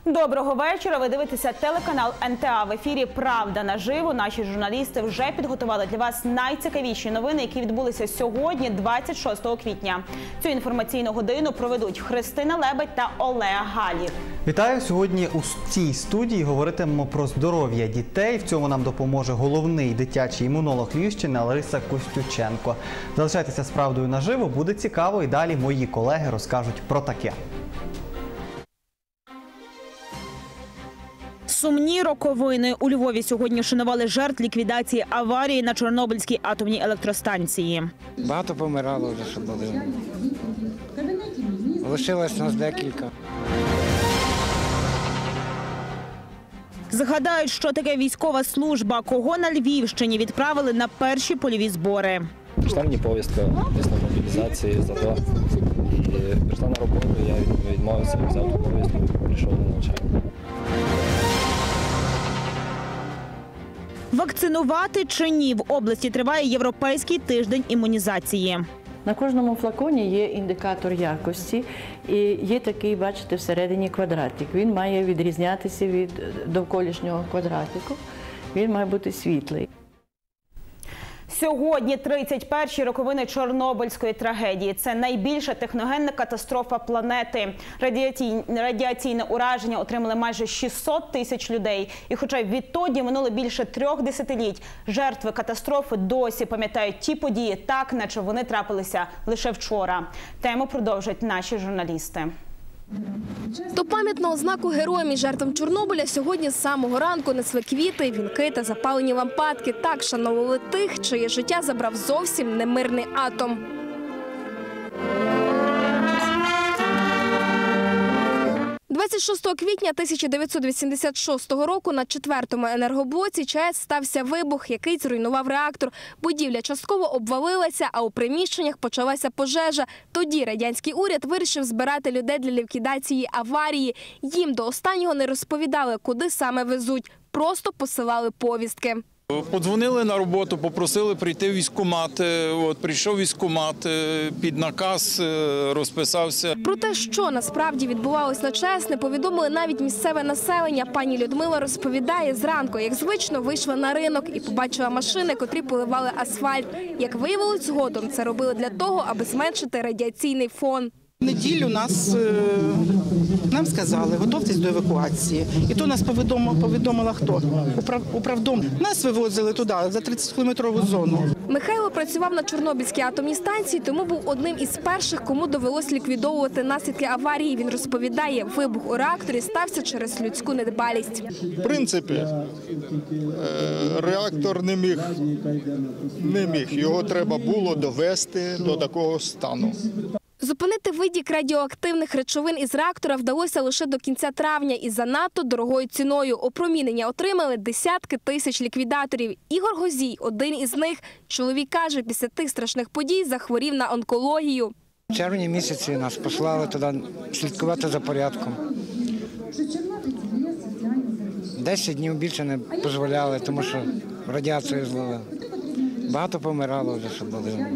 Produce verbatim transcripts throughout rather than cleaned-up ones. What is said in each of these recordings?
Доброго вечора. Ви дивитеся телеканал ен те а. В ефірі «Правда наживо». Наші журналісти вже підготували для вас найцікавіші новини, які відбулися сьогодні, двадцять шостого квітня. Цю інформаційну годину проведуть Христина Лебедь та Олег Галів. Вітаю! Сьогодні у цій студії говоритимемо про здоров'я дітей. В цьому нам допоможе головний дитячий імунолог Львівщини Лариса Костюченко. Залишайтеся з «Правдою наживо», буде цікаво, і далі мої колеги розкажуть про таке. Сумні роковини. У Львові сьогодні шанували жертв ліквідації аварії на Чорнобильській атомній електростанції. Багато помирало вже, що були. Лишилось нас декілька. Згадають, що таке військова служба, кого на Львівщині відправили на перші польові збори. Прийшла мені повістка після мобілізації за то. І прийшла на роботу, я відмовився, взяв ту повістку, прийшов на навчання. Вакцинувати чи ні? В області триває Європейський тиждень імунізації. На кожному флаконі є індикатор якості і є такий, бачите, всередині квадратик. Він має відрізнятися від довколишнього квадратику, він має бути світлий. Сьогодні тридцять перші роковини Чорнобильської трагедії. Це найбільша техногенна катастрофа планети. Радіаційне, радіаційне ураження отримали майже шістсот тисяч людей. І хоча відтоді минуло більше трьох десятиліть, жертви катастрофи досі пам'ятають ті події так, наче вони трапилися лише вчора. Тему продовжать наші журналісти. До пам'ятного знаку героям і жертвам Чорнобиля сьогодні з самого ранку несли квіти, вінки та запалені лампадки. Так шановували тих, чиє життя забрав зовсім немирний атом. двадцять шостого квітня тисяча дев'ятсот вісімдесят шостого року на четвертому енергоблоці ЧАЕС стався вибух, який зруйнував реактор. Будівля частково обвалилася, а у приміщеннях почалася пожежа. Тоді радянський уряд вирішив збирати людей для ліквідації аварії. Їм до останнього не розповідали, куди саме везуть. Просто посилали повістки. Подзвонили на роботу, попросили прийти в військкомат. От, прийшов військкомат, під наказ розписався. Про те, що насправді відбувалось на ЧАЕС, не повідомили навіть місцеве населення. Пані Людмила розповідає, зранку, як звично, вийшла на ринок і побачила машини, котрі поливали асфальт. Як виявилось згодом, це робили для того, аби зменшити радіаційний фон. В неділю нас, нам сказали, готуйтесь до евакуації. І то нас повідомила, повідомила хто? Управ, управдом. Нас вивозили туди, за тридцятикілометрову зону. Михайло працював на Чорнобильській атомній станції, тому був одним із перших, кому довелось ліквідовувати наслідки аварії. Він розповідає, вибух у реакторі стався через людську недбалість. В принципі, реактор не міг, не міг. Його треба було довести до такого стану. Зупинити витік радіоактивних речовин із реактора вдалося лише до кінця травня і за надто дорогою ціною. Опромінення отримали десятки тисяч ліквідаторів. Ігор Гозій – один із них. Чоловік каже, після тих страшних подій захворів на онкологію. В червні місяці нас послали туди слідкувати за порядком. Десять днів більше не дозволяли, тому що радіацію злили. Багато помирало вже, що були.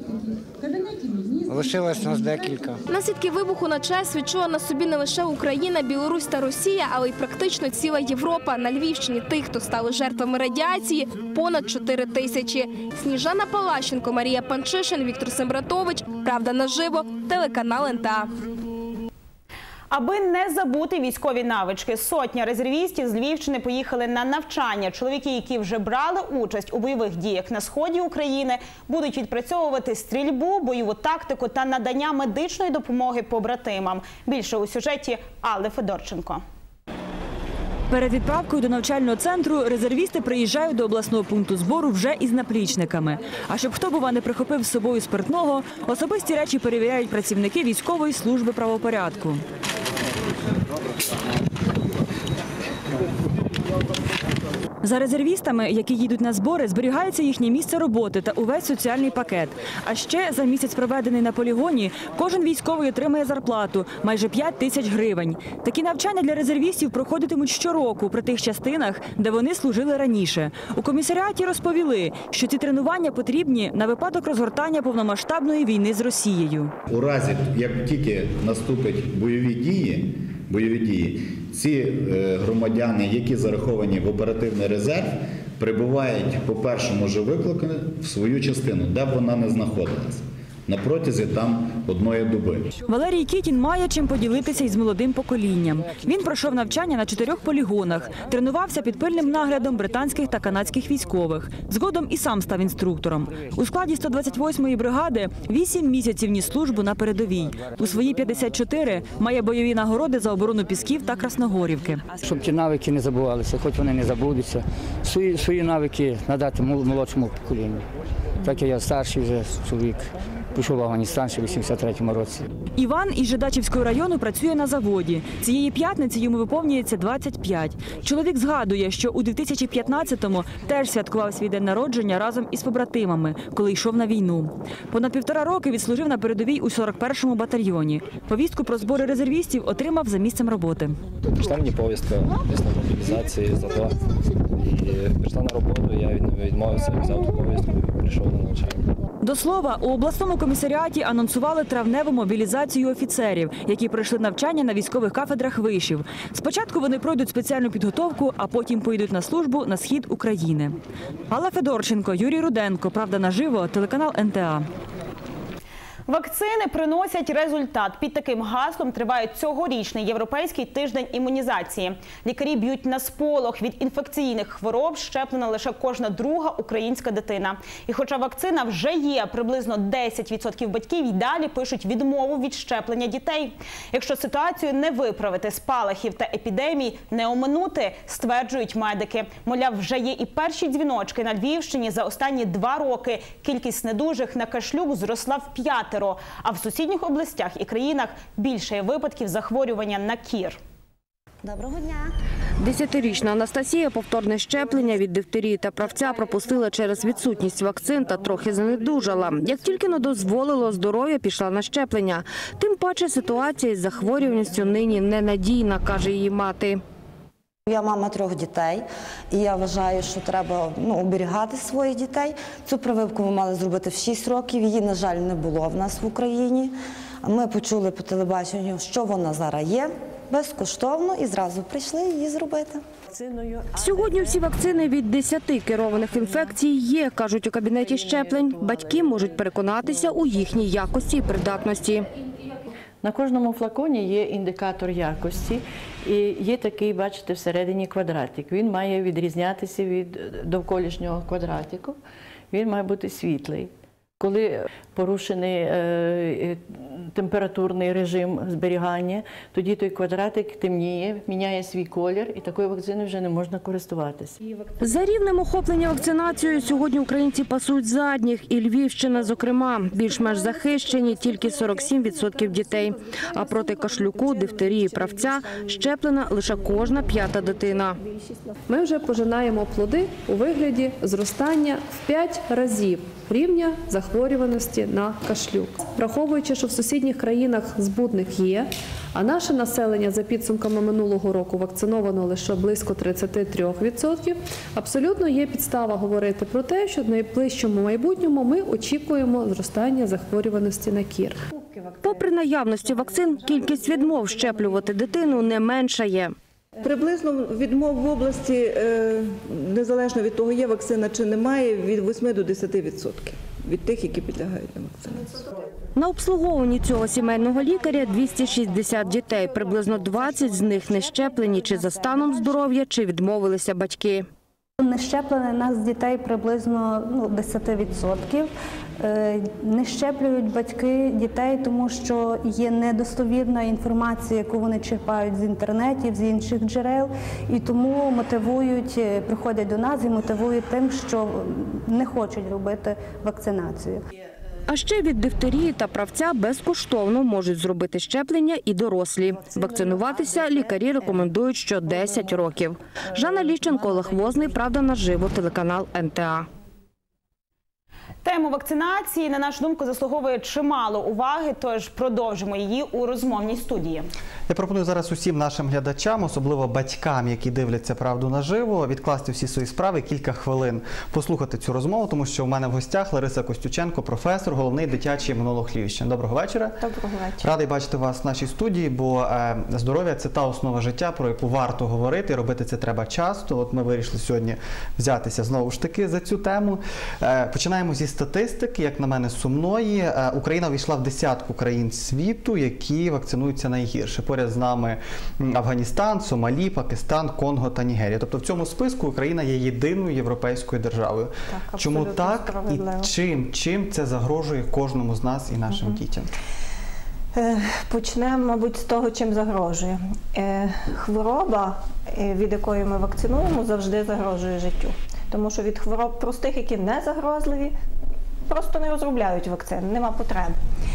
Лишилось нас декілька. Наслідки вибуху на ЧАЕС відчула на собі не лише Україна, Білорусь та Росія, але й практично ціла Європа. На Львівщині тих, хто стали жертвами радіації, понад чотири тисячі. Сніжана Палащенко, Марія Панчишин, Віктор Сембратович. «Правда наживо», телеканал ен те а. Аби не забути військові навички, сотня резервістів з Львівщини поїхали на навчання. Чоловіки, які вже брали участь у бойових діях на сході України, будуть відпрацьовувати стрільбу, бойову тактику та надання медичної допомоги побратимам. Більше у сюжеті Алли Федорченко. Перед відправкою до навчального центру резервісти приїжджають до обласного пункту збору вже із наплічниками. А щоб хто, бува, не прихопив з собою спиртного, особисті речі перевіряють працівники військової служби правопорядку. За резервістами, які їдуть на збори, зберігається їхнє місце роботи та увесь соціальний пакет. А ще за місяць, проведений на полігоні, кожен військовий отримає зарплату – майже п'ять тисяч гривень. Такі навчання для резервістів проходитимуть щороку при тих частинах, де вони служили раніше. У комісаріаті розповіли, що ці тренування потрібні на випадок розгортання повномасштабної війни з Росією. У разі, як тільки наступять бойові дії, бойові дії. Ці громадяни, які зараховані в оперативний резерв, прибувають по першому ж виклику в свою частину, де б вона не знаходилась. На протязі там одної доби. Валерій Кітін має чим поділитися із молодим поколінням. Він пройшов навчання на чотирьох полігонах, тренувався під пильним наглядом британських та канадських військових. Згодом і сам став інструктором. У складі сто двадцять восьмої бригади вісім місяців ніс службу на передовій. У свої п'ятдесят чотири має бойові нагороди за оборону Пісків та Красногорівки. Щоб ті навики не забувалися, хоч вони не забудуться, свої, свої навики надати молодшому поколінню. Так як я старший вже чоловік. Пішов в Афганістан ще в вісімдесят третьому році. Іван із Жидачівського району працює на заводі. Цієї п'ятниці йому виповнюється двадцять п'ять. Чоловік згадує, що у дві тисячі п'ятнадцятому теж святкував свій день народження разом із побратимами, коли йшов на війну. Понад півтора роки відслужив на передовій у сорок першому батальйоні. Повістку про збори резервістів отримав за місцем роботи. Прийшла мені повістка після мобілізації за то. І прийшла на роботу, я відмовився, взяв ту повістку і прийшов на навчання. До слова, у обласному комісаріаті анонсували травневу мобілізацію офіцерів, які пройшли навчання на військових кафедрах вишів. Спочатку вони пройдуть спеціальну підготовку, а потім поїдуть на службу на схід України. Алла Федорченко, Юрій Руденко, «Правда наживо», телеканал ен те а. Вакцини приносять результат. Під таким гаслом триває цьогорічний європейський тиждень імунізації. Лікарі б'ють на сполох: від інфекційних хвороб щеплена лише кожна друга українська дитина. І хоча вакцина вже є, приблизно десять відсотків батьків і далі пишуть відмову від щеплення дітей. Якщо ситуацію не виправити, спалахів та епідемій не оминути, стверджують медики. Мовляв, вже є і перші дзвіночки. На Львівщині за останні два роки кількість недужих на кашлюк зросла в п'ятеро. А в сусідніх областях і країнах більше є випадків захворювання на кір. Доброго дня. Десятирічна Анастасія повторне щеплення від дифтерії та правця пропустила через відсутність вакцин та трохи занедужала. Як тільки не дозволило здоров'я, пішла на щеплення. Тим паче ситуація із захворюваністю нині ненадійна, каже її мати. Я мама трьох дітей, і я вважаю, що треба ну, оберігати своїх дітей. Цю прививку ми мали зробити в шість років, її, на жаль, не було в нас в Україні. Ми почули по телебаченню, що вона зараз є, безкоштовно, і зразу прийшли її зробити. Сьогодні всі вакцини від десяти керованих інфекцій є, кажуть у кабінеті щеплень. Батьки можуть переконатися у їхній якості і придатності. На кожному флаконі є індикатор якості і є такий, бачите, всередині квадратик. Він має відрізнятися від довколишнього квадратику, він має бути світлий. Коли порушений е, температурний режим зберігання, тоді той квадратик темніє, міняє свій колір, і такою вакциною вже не можна користуватися. За рівнем охоплення вакцинацією сьогодні українці пасують задніх, і Львівщина, зокрема, більш-менш захищені тільки сорок сім відсотків дітей. А проти кашлюку, дифтерії, правця щеплена лише кожна п'ята дитина. Ми вже пожинаємо плоди у вигляді зростання в п'ять разів рівня захворюваності на кашлюк. Враховуючи, що в сусідніх країнах збудник є, а наше населення за підсумками минулого року вакциновано лише близько тридцять три відсотки, абсолютно є підстава говорити про те, що в найближчому майбутньому ми очікуємо зростання захворюваності на кір. Попри наявності вакцин, кількість відмов щеплювати дитину не меншає. Приблизно відмов в області, незалежно від того, є вакцина чи немає, від восьми до десяти відсотків від тих, які підлягають на вакцинацію. На обслуговуванні цього сімейного лікаря двісті шістдесят дітей. Приблизно двадцять з них не щеплені чи за станом здоров'я, чи відмовилися батьки. Не щеплені нас дітей приблизно ну, десять відсотків. Не щеплюють батьки дітей, тому що є недостовірна інформація, яку вони черпають з інтернетів, з інших джерел, і тому мотивують, приходять до нас і мотивують тим, що не хочуть робити вакцинацію. А ще від дифтерії та правця безкоштовно можуть зробити щеплення і дорослі. Вакцинуватися лікарі рекомендують що десять років. Жанна Ліщенко, Олег Возний, «Правда наживо», телеканал ен те а. Тему вакцинації, на нашу думку, заслуговує чимало уваги, тож продовжимо її у розмовній студії. Я пропоную зараз усім нашим глядачам, особливо батькам, які дивляться «Правду наживо», відкласти всі свої справи, кілька хвилин послухати цю розмову, тому що у мене в гостях Лариса Костюченко, професор, головний дитячий імунолог Львівщини. Доброго вечора. Доброго вечора. Радий бачити вас в нашій студії, бо е, здоров'я – це та основа життя, про яку варто говорити, і робити це треба часто. От ми вирішили сьогодні взятися знову ж таки за цю тему. Е, починаємо зі статистики, як на мене, сумної. Е, Україна війшла в десятку країн світу, які вакцинуються найгірше. Поряд з нами Афганістан, Сомалі, Пакистан, Конго та Нігерія. Тобто в цьому списку Україна є єдиною європейською державою. Так, чому так і чим, чим це загрожує кожному з нас і нашим угу. дітям? Почнемо, мабуть, з того, чим загрожує. Хвороба, від якої ми вакцинуємо, завжди загрожує життю. Тому що від хвороб простих, які не загрозливі, просто не розробляють вакцин, нема потреби.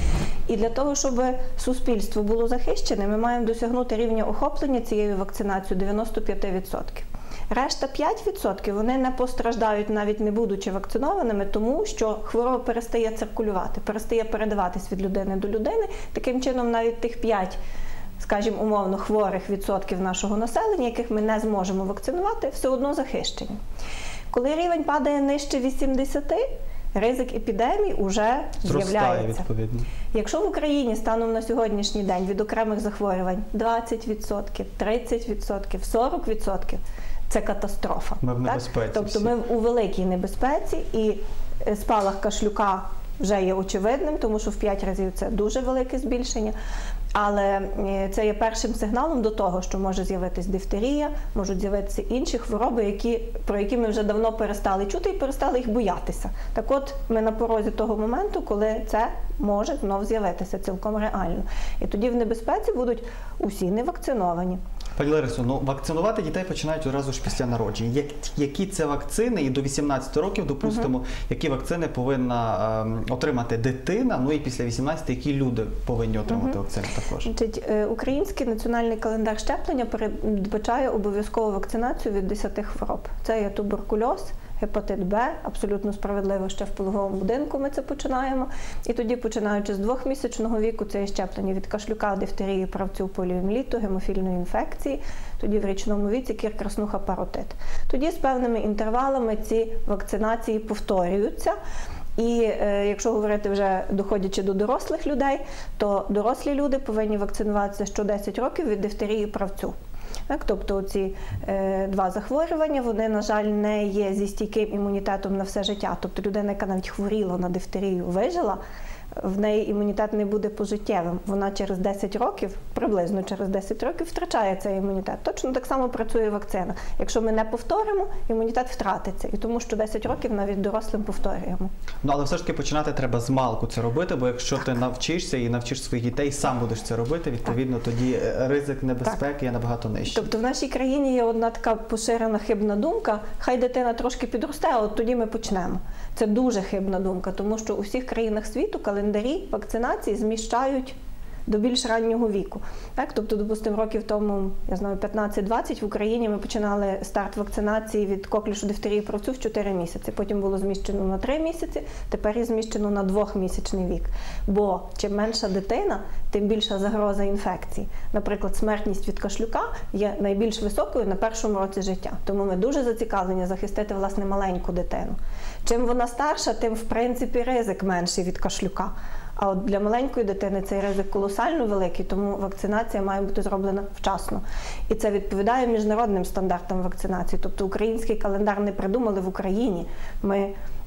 І для того, щоб суспільство було захищене, ми маємо досягнути рівня охоплення цією вакцинацією дев'яносто п'ять відсотків. Решта п'ять відсотків вони не постраждають, навіть не будучи вакцинованими, тому що хвороба перестає циркулювати, перестає передаватись від людини до людини. Таким чином, навіть тих п'ять, скажімо, умовно хворих відсотків нашого населення, яких ми не зможемо вакцинувати, все одно захищені. Коли рівень падає нижче вісімдесяти, ризик епідемії вже з'являється. Якщо в Україні станом на сьогоднішній день від окремих захворювань двадцять відсотків, тридцять відсотків, сорок відсотків, це катастрофа. Ми в небезпеці. Тобто ми у великій небезпеці, і спалах кашлюка вже є очевидним, тому що в п'ять разів це дуже велике збільшення. Але це є першим сигналом до того, що може з'явитись дифтерія, можуть з'явитися інші хвороби, які, про які ми вже давно перестали чути і перестали їх боятися. Так от, ми на порозі того моменту, коли це може знов з'явитися цілком реально. І тоді в небезпеці будуть усі невакциновані. Пані Ларисо, ну вакцинувати дітей починають одразу ж після народження. Як, які це вакцини, і до вісімнадцяти років, допустимо, угу. які вакцини повинна е, отримати дитина, ну і після вісімнадцяти, які люди повинні отримати угу. вакцини також? Значить, Український національний календар щеплення передбачає обов'язкову вакцинацію від десяти хвороб. Це є туберкульоз, гепатит Б, абсолютно справедливо, ще в пологовому будинку ми це починаємо. І тоді, починаючи з двохмісячного віку, це є щеплення від кашлюка, дифтерії, правцю, поліомієліту, гемофільної інфекції, тоді в річному віці кір, краснуха, паротит. Тоді з певними інтервалами ці вакцинації повторюються. І е, якщо говорити вже доходячи до дорослих людей, то дорослі люди повинні вакцинуватися що десять років від дифтерії, правцю. Так, тобто ці е, два захворювання, вони, на жаль, не є зі стійким імунітетом на все життя. Тобто людина, яка навіть хворіла на дифтерію, вижила, в неї імунітет не буде пожиттєвим. Вона через десять років, приблизно через десять років, втрачає цей імунітет. Точно так само працює вакцина. Якщо ми не повторимо, імунітет втратиться. І тому що десять років навіть дорослим повторюємо. Ну, але все ж таки починати треба з малку це робити, бо якщо так. ти навчишся і навчиш своїх дітей, сам будеш це робити, відповідно, так. тоді ризик небезпеки так. є набагато нижчий. Тобто в нашій країні є одна така поширена хибна думка, хай дитина трошки підросте, а от тоді ми почнемо. Це дуже хибна думка, тому що у всіх країнах світу календарі вакцинації зміщають до більш раннього віку. Так? Тобто, допустимо, років тому, я знаю, п'ятнадцять-двадцять в Україні ми починали старт вакцинації від коклюшу, дифтерії, правцю в чотири місяці. Потім було зміщено на три місяці, тепер є зміщено на двохмісячний вік. Бо чим менша дитина, тим більша загроза інфекцій. Наприклад, смертність від кашлюка є найбільш високою на першому році життя. Тому ми дуже зацікавлені захистити, власне, маленьку дитину. Чим вона старша, тим, в принципі, ризик менший від кашлюка. А от для маленької дитини цей ризик колосально великий, тому вакцинація має бути зроблена вчасно. І це відповідає міжнародним стандартам вакцинації. Тобто український календар не придумали в Україні. Ми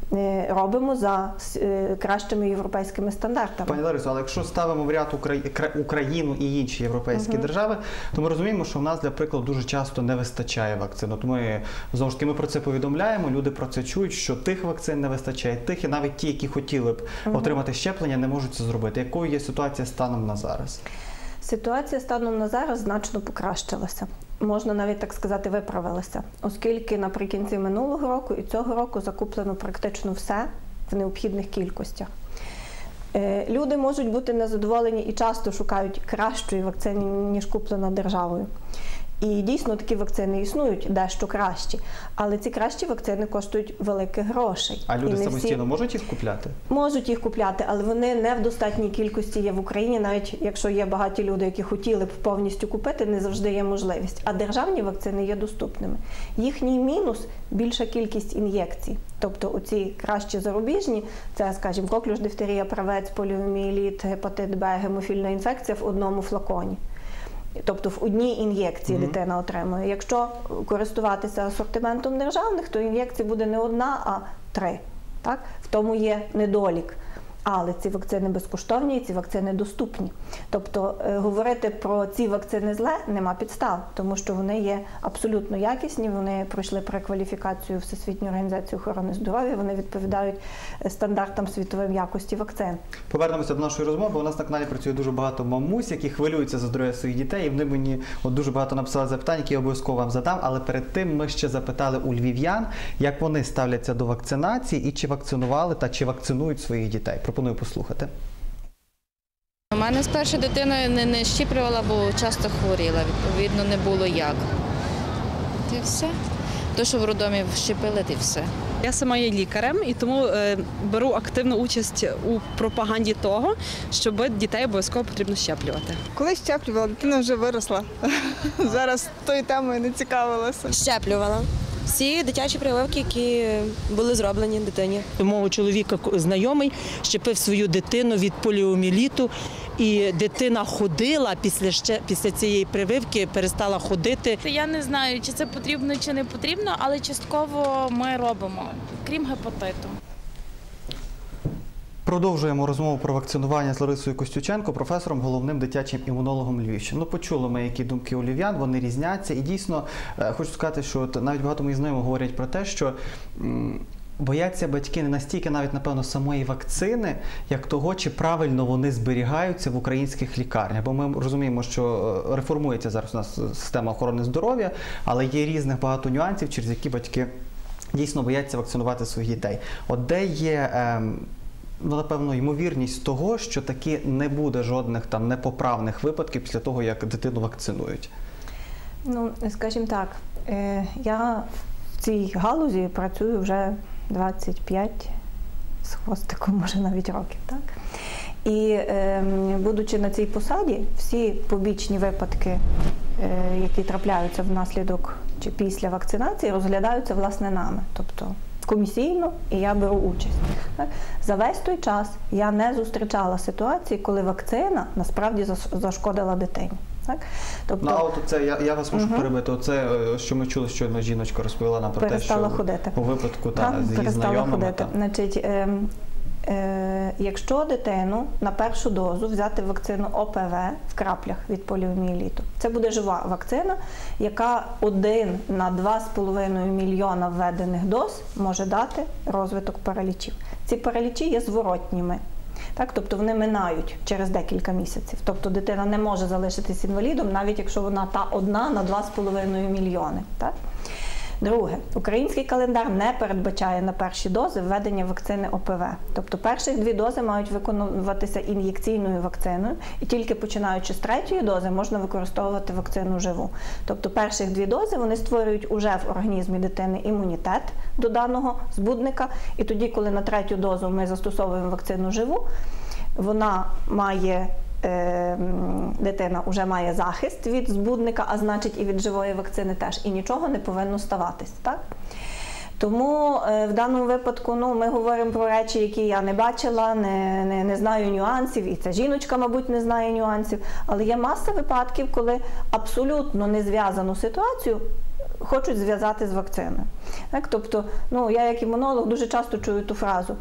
робимо за кращими європейськими стандартами. Пані Ларисо, але якщо ставимо в ряд Україну і інші європейські uh-huh. держави, то ми розуміємо, що в нас, для прикладу, дуже часто не вистачає вакцин. От ми, знову ж таки, ми про це повідомляємо, люди про це чують, що тих вакцин не вистачає, тих, і навіть ті, які хотіли б uh-huh. отримати щеплення, не можуть це зробити. Якою є ситуація станом на зараз? Ситуація станом на зараз значно покращилася. Можна навіть так сказати, виправилася. Оскільки наприкінці минулого року і цього року закуплено практично все в необхідних кількостях. Люди можуть бути незадоволені і часто шукають кращої вакцини, ніж куплена державою. І дійсно такі вакцини існують дещо кращі, але ці кращі вакцини коштують великих грошей. А люди І не самостійно всі... можуть їх купляти? Можуть їх купляти, але вони не в достатній кількості є в Україні, навіть якщо є багаті люди, які хотіли б повністю купити, не завжди є можливість. А державні вакцини є доступними. Їхній мінус – більша кількість ін'єкцій. Тобто оці кращі зарубіжні, це, скажімо, коклюш, дифтерія, правець, поліомієліт, гепатит Б, гемофільна інфекція в одному флаконі. Тобто в одній ін'єкції mm-hmm. дитина отримує. Якщо користуватися асортиментом державних, то ін'єкцій буде не одна, а три. Так? В тому є недолік. Але ці вакцини безкоштовні і ці вакцини доступні. Тобто е, говорити про ці вакцини зле нема підстав, тому що вони є абсолютно якісні, вони пройшли перекваліфікацію Всесвітньої організації охорони здоров'я, вони відповідають стандартам світової якості вакцин. Повернемося до нашої розмови, бо у нас на каналі працює дуже багато мамусь, які хвилюються за здоров'я своїх дітей, і вони мені от дуже багато написали запитань, які я обов'язково вам задам, але перед тим ми ще запитали у львів'ян, як вони ставляться до вакцинації і чи вакцинували та чи вакцинують своїх дітей. Пропоную послухати. У мене спершу дитина не, не щіплювала, бо часто хворіла, відповідно не було як. Та й все. То, що в роддомі щепили, та й все. Я сама є лікарем і тому е, беру активну участь у пропаганді того, щоб дітей обов'язково потрібно щеплювати. Коли щеплювала, дитина вже виросла. Зараз тою темою не цікавилася. Щеплювала. Всі дитячі прививки, які були зроблені дитині. У мого чоловіка знайомий щепив свою дитину від поліомієліту, і дитина ходила після, ще, після цієї прививки, перестала ходити. Я не знаю, чи це потрібно, чи не потрібно, але частково ми робимо, крім гепатиту. Продовжуємо розмову про вакцинування з Ларисою Костюченко, професором, головним дитячим імунологом Львівщини. Ну, почули ми, які думки у львів'ян, вони різняться. І дійсно, хочу сказати, що навіть багато моїх знайомих говорять про те, що м, бояться батьки не настільки навіть, напевно, самої вакцини, як того, чи правильно вони зберігаються в українських лікарнях. Бо ми розуміємо, що реформується зараз у нас система охорони здоров'я, але є різних багато нюансів, через які батьки дійсно бояться вакцинувати своїх дітей. От де є... Ем, Ну, напевно, ймовірність того, що таки не буде жодних там непоправних випадків після того, як дитину вакцинують? Ну, скажімо так, я в цій галузі працюю вже двадцять п'ять з хвостиком, може навіть років, так? І будучи на цій посаді, всі побічні випадки, які трапляються внаслідок чи після вакцинації, розглядаються, власне, нами. Тобто комісійно, і я беру участь. Так? За весь той час я не зустрічала ситуації, коли вакцина насправді зашкодила дитині. Так? Тобто, ну, а от це, я, я вас можу угу. перебити, оце, що ми чули, щойно жіночка розповіла нам про те, що ходити. у випадку та, так, з її перестала знайомими. Ходити. Та. Значить, е, е, якщо дитину на першу дозу взяти вакцину О Пе Ве в краплях від поліомієліту, це буде жива вакцина, яка один на два з половиною мільйона введених доз може дати розвиток паралічів. Ці паралічі є зворотніми. Так, тобто вони минають через декілька місяців. Тобто дитина не може залишитись інвалідом, навіть якщо вона та одна на два з половиною мільйони. Так? Друге, український календар не передбачає на перші дози введення вакцини О Пе Ве. Тобто перші дві дози мають виконуватися ін'єкційною вакциною, і тільки починаючи з третьої дози можна використовувати вакцину живу. Тобто перших дві дози вони створюють уже в організмі дитини імунітет до даного збудника, і тоді, коли на третю дозу ми застосовуємо вакцину живу, вона має дитина вже має захист від збудника, а значить і від живої вакцини теж, і нічого не повинно ставатись. Так? Тому в даному випадку ну, ми говоримо про речі, які я не бачила, не, не, не знаю нюансів, і ця жіночка, мабуть, не знає нюансів, але є маса випадків, коли абсолютно не зв'язану ситуацію хочуть зв'язати з вакциною. Так? Тобто, ну, я як імунолог дуже часто чую ту фразу: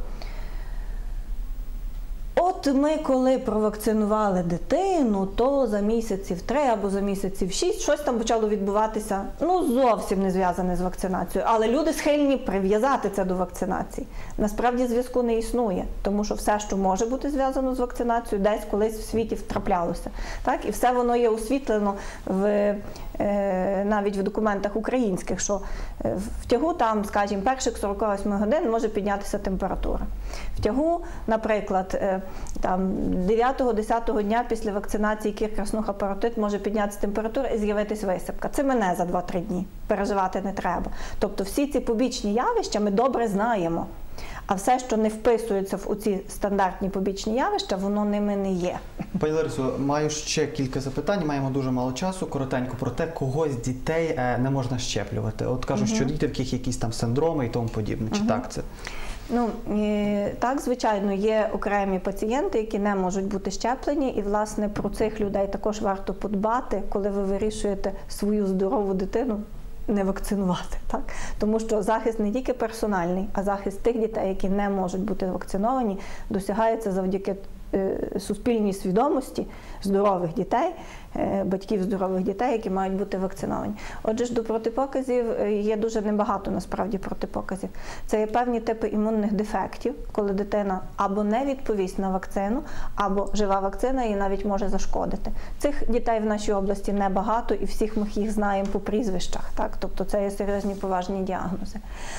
от ми, коли провакцинували дитину, то за місяців три або за місяців шість щось там почало відбуватися, ну, зовсім не зв'язане з вакцинацією. Але люди схильні прив'язати це до вакцинації. Насправді зв'язку не існує, тому що все, що може бути зв'язано з вакцинацією, десь колись в світі втраплялося. Так? І все воно є освітлено в, е, навіть в документах українських, що в тягу там, скажімо, перших сорок вісім годин може піднятися температура. В тягу, наприклад, там дев'ятого-десятого дня після вакцинації кір, краснуха, паротит може піднятися температура і з'явитись висипка. Це мене за два-три дні. Переживати не треба. Тобто всі ці побічні явища ми добре знаємо. А все, що не вписується в ці стандартні побічні явища, воно ними не є. Пані Ларисо, маю ще кілька запитань, маємо дуже мало часу, коротенько, про те, кого з дітей не можна щеплювати. От кажуть, угу. що діти, в яких якісь там синдроми і тому подібне. Чи угу. так це? Ну, так, звичайно, є окремі пацієнти, які не можуть бути щеплені, і, власне, про цих людей також варто подбати, коли ви вирішуєте свою здорову дитину не вакцинувати, так? Тому що захист не тільки персональний, а захист тих дітей, які не можуть бути вакциновані, досягається завдяки суспільній свідомості здорових дітей, батьків здорових дітей, які мають бути вакциновані. Отже ж, до протипоказів є дуже небагато, насправді, протипоказів. Це є певні типи імунних дефектів, коли дитина або не відповість на вакцину, або жива вакцина їй навіть може зашкодити. Цих дітей в нашій області небагато, і всіх ми їх знаємо по прізвищах, так? Тобто це є серйозні поважні діагнози.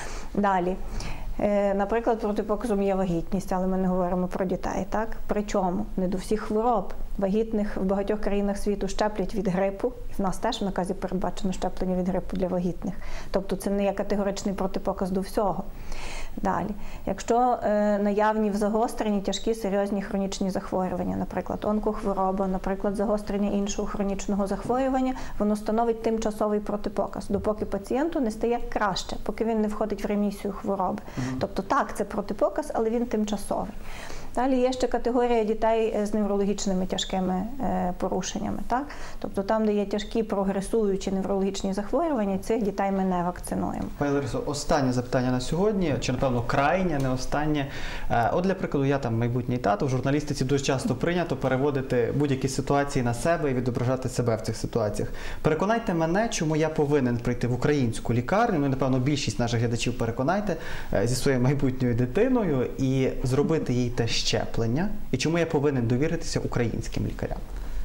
Далі. Наприклад, протипоказом є вагітність, але ми не говоримо про дітей, так? Причому не до всіх хвороб. Вагітних в багатьох країнах світу щеплять від грипу, і в нас теж в наказі передбачено щеплення від грипу для вагітних. Тобто це не є категоричний протипоказ до всього. Далі. Якщо е, наявні в загостренні тяжкі серйозні хронічні захворювання, наприклад, онкохвороба, наприклад, загострення іншого хронічного захворювання, воно становить тимчасовий протипоказ, допоки пацієнту не стає краще, поки він не входить в ремісію хвороби. Mm-hmm. Тобто так, це протипоказ, але він тимчасовий. Далі є ще категорія дітей з неврологічними тяжкими порушеннями. Так? Тобто там, де є тяжкі прогресуючі неврологічні захворювання, цих дітей ми не вакцинуємо. Пані Ларисо, останнє запитання на сьогодні, чи, напевно, крайнє, не останнє. От, для прикладу, я там майбутній тато, в журналістиці дуже часто прийнято переводити будь-які ситуації на себе і відображати себе в цих ситуаціях. Переконайте мене, чому я повинен прийти в українську лікарню, ну і, напевно, більшість наших глядачів переконайте, зі своєю майбутньою дитиною і зробити їй те щеплення, і чому я повинен довіритися українським лікарям?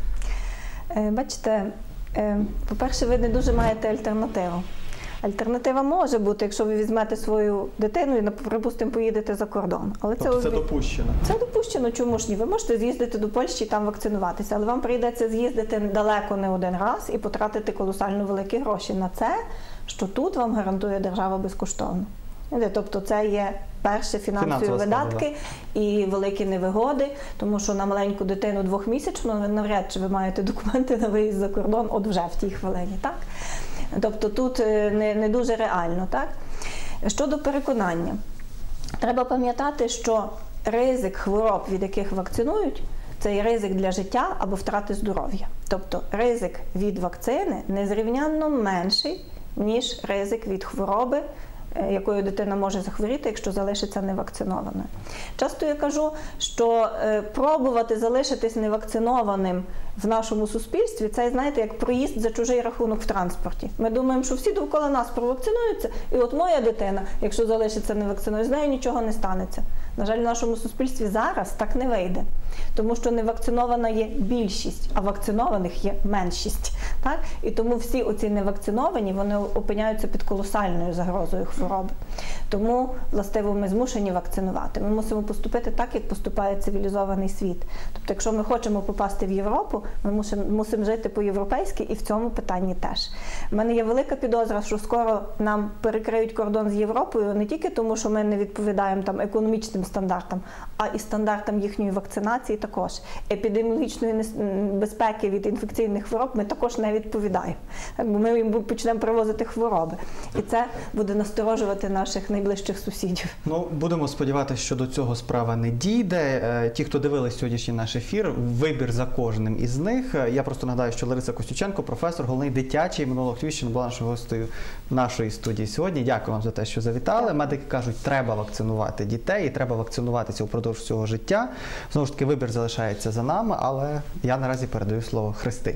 Бачите, по-перше, ви не дуже маєте альтернативу. Альтернатива може бути, якщо ви візьмете свою дитину і, припустимо, поїдете за кордон. Але тобто це, це допущено? Це допущено, чому ж ні? Ви можете з'їздити до Польщі і там вакцинуватися, але вам прийдеться з'їздити далеко не один раз і потратити колосально великі гроші на це, що тут вам гарантує держава безкоштовно. Тобто це є перші фінансові видатки і великі невигоди, тому що на маленьку дитину двохмісячну навряд чи ви маєте документи на виїзд за кордон от вже в тій хвилині. Так? Тобто тут не, не дуже реально. Так? Щодо переконання, треба пам'ятати, що ризик хвороб, від яких вакцинують, це є ризик для життя або втрати здоров'я. Тобто ризик від вакцини незрівнянно менший, ніж ризик від хвороби, якою дитина може захворіти, якщо залишиться невакцинованою. Часто я кажу, що пробувати залишитись невакцинованим в нашому суспільстві, це, знаєте, як проїзд за чужий рахунок в транспорті. Ми думаємо, що всі довкола нас провакцинуються, і от моя дитина, якщо залишиться невакцинованою, з нею нічого не станеться. На жаль, в нашому суспільстві зараз так не вийде, тому що невакцинована є більшість, а вакцинованих є меншість. Так? І тому всі оці невакциновані, вони опиняються під колосальною загрозою хвороби. Тому, властиво, ми змушені вакцинувати. Ми мусимо поступити так, як поступає цивілізований світ. Тобто, якщо ми хочемо попасти в Європу, ми мусимо, мусимо жити по-європейськи і в цьому питанні теж. У мене є велика підозра, що скоро нам перекриють кордон з Європою не тільки тому, що ми не відповідаємо там економічним стандартам, а і стандартам їхньої вакцинації також. Епідеміологічної безпеки від інфекційних хвороб ми також не відповідаємо. Бо ми їм почнемо привозити хвороби. І це буде насторожувати наших найближчих сусідів. Ну, будемо сподіватися, що до цього справа не дійде. Ті, хто дивились сьогоднішній наш ефір, вибір за кожним із них. Я просто нагадаю, що Лариса Костюченко, професор, головний дитячий імунолог Львівщини, була нашою гостею нашої студії сьогодні. Дякую вам за те, що завітали. Медики кажуть, треба вакцинувати дітей і треба вакцинуватися упродовж цього життя. Знову ж таки, вибір залишається за нами, але я наразі передаю слово Христині.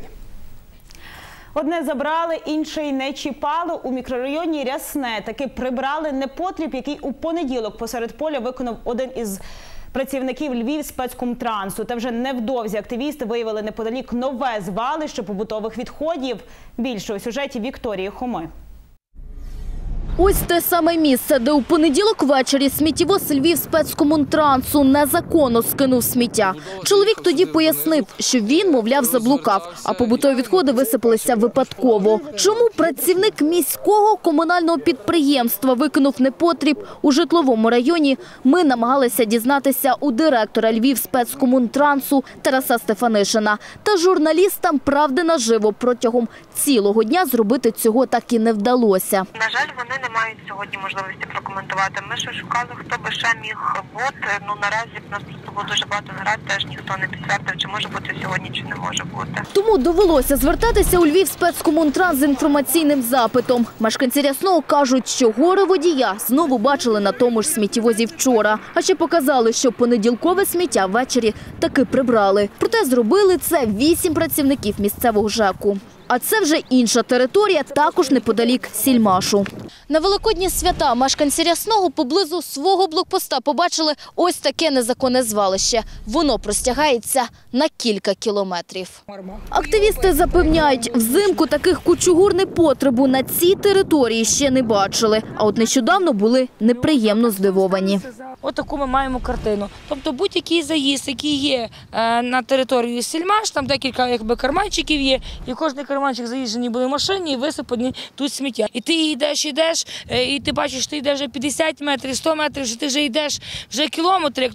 Одне забрали, інше й не чіпало. У мікрорайоні Рясне таки прибрали непотріб, який у понеділок посеред поля виконав один із працівників Львівспецкомтрансу. Та вже невдовзі активісти виявили неподалік нове звалище побутових відходів. Більше у сюжеті Вікторії Хоми. Ось те саме місце, де у понеділок ввечері сміттєвоз Львівспецкомунтрансу незаконно скинув сміття. Чоловік тоді пояснив, що він, мовляв, заблукав, а побутові відходи висипалися випадково. Чому працівник міського комунального підприємства викинув непотріб у житловому районі, ми намагалися дізнатися у директора Львівспецкомунтрансу Тараса Стефанишина. Та журналістам «Правди наживо» протягом цілого дня зробити цього так і не вдалося. На жаль, вони не мають сьогодні можливості прокоментувати. Ми ще шукали, хто би ще міг бути. Ну, наразі в нас просто було дуже багато нарад, теж ніхто не підтвердив, чи може бути сьогодні, чи не може бути. Тому довелося звертатися у Львівспецкомунтранс з інформаційним запитом. Мешканці Рясного кажуть, що гори водія знову бачили на тому ж сміттєвозі вчора. А ще показали, що понеділкове сміття ввечері таки прибрали. Проте зробили це вісім працівників місцевого ЖЕКу. А це вже інша територія, також неподалік Сільмашу. На великодні свята мешканці Рясного поблизу свого блокпоста побачили ось таке незаконне звалище. Воно простягається на кілька кілометрів. Активісти запевняють, взимку таких кучугур непотребу на цій території ще не бачили. А от нещодавно були неприємно здивовані. Ось таку ми маємо картину. Тобто будь-який заїзд, який є на територію Сільмаш, там декілька якби карманчиків є, і кожен карманчик заїжджені були машини і висипані тут сміття. І ти йдеш, йдеш, і ти бачиш, ти йдеш вже п'ятдесят метрів, сто метрів, що ти вже йдеш вже кілометри,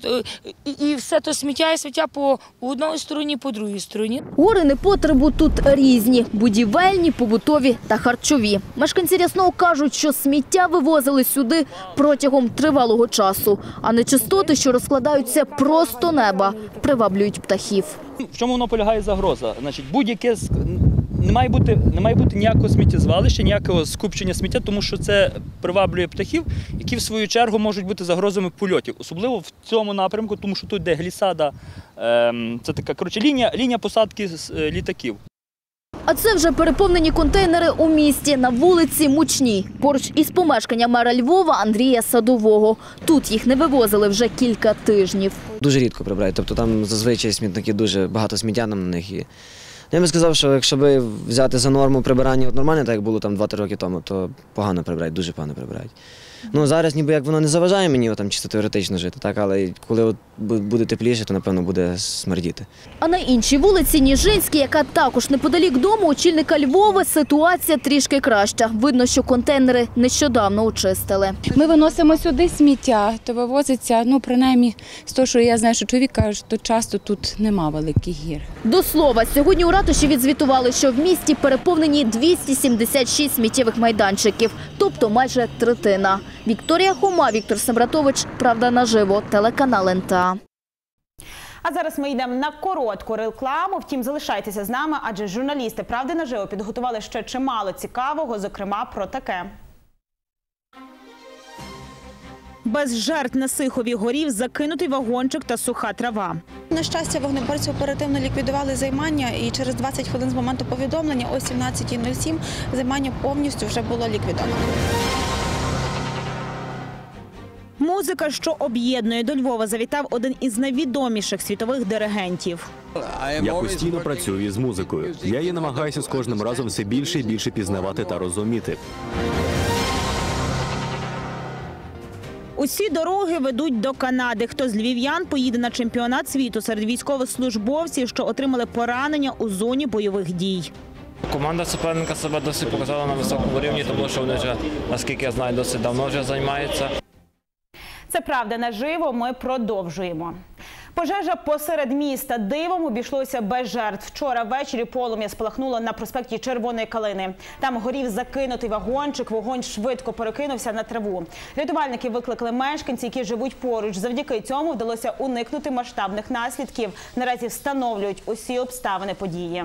і все то сміття і сміття по одній стороні, по другій стороні. Гори непотребу тут різні – будівельні, побутові та харчові. Мешканці Рясного кажуть, що сміття вивозили сюди протягом тривалого часу. А нечистоти, що розкладаються просто неба, приваблюють птахів. В чому воно полягає загроза? Значить, будь-яке не має бути, не має бути ніякого сміттєзвалища, ніякого скупчення сміття, тому що це приваблює птахів, які в свою чергу можуть бути загрозами польотів. Особливо в цьому напрямку, тому що тут, де глісада, це така, коротше, лінія, лінія посадки літаків. А це вже переповнені контейнери у місті на вулиці Мучній, поруч із помешканням мера Львова Андрія Садового. Тут їх не вивозили вже кілька тижнів. Дуже рідко прибирають, тобто там зазвичай смітники дуже багато сміттян на них. І я би сказав, що якщо би взяти за норму прибирання от нормально, так як було там два-три роки тому, то погано прибирають, дуже погано прибирають. Ну, зараз ніби як воно не заважає мені там чисто теоретично жити, так, але коли от буде тепліше, то, напевно, буде смердіти. А на іншій вулиці Ніжинській, яка також неподалік дому очільника Львова, ситуація трішки краща. Видно, що контейнери нещодавно очистили. Ми виносимо сюди сміття, то вивозиться, ну, принаймні, з того, що я знаю, що чоловік каже, що часто тут нема великих гір. До слова, сьогодні у ратуші відзвітували, що в місті переповнені двісті сімдесят шість сміттєвих майданчиків, тобто майже третина. Вікторія Хома, Віктор Сембратович, «Правда наживо», телеканал ен те а. А зараз ми йдемо на коротку рекламу. Втім, залишайтеся з нами, адже журналісти «Правди наживо» підготували ще чимало цікавого, зокрема про таке. Без жертв на Сихові горів закинутий вагончик та суха трава. На щастя, вогнеборці оперативно ліквідували займання, і через двадцять хвилин з моменту повідомлення о сімнадцятій нуль сім займання повністю вже було ліквідовано. Музика, що об'єднує, до Львова завітав один із найвідоміших світових диригентів. Я постійно працюю з музикою. Я її намагаюся з кожним разом все більше і більше пізнавати та розуміти. Усі дороги ведуть до Канади. Хто з львів'ян поїде на чемпіонат світу серед військовослужбовців, що отримали поранення у зоні бойових дій? Команда суперника себе досить показала на високому рівні, тому що вони вже, наскільки я знаю, досить давно вже займаються. Це «Правда наживо», ми продовжуємо. Пожежа посеред міста. Дивом обійшлося без жертв. Вчора ввечері полум'я спалахнуло на проспекті Червоної Калини. Там горів закинутий вагончик, вогонь швидко перекинувся на траву. Рятувальники викликали мешканців, які живуть поруч. Завдяки цьому вдалося уникнути масштабних наслідків. Наразі встановлюють усі обставини події.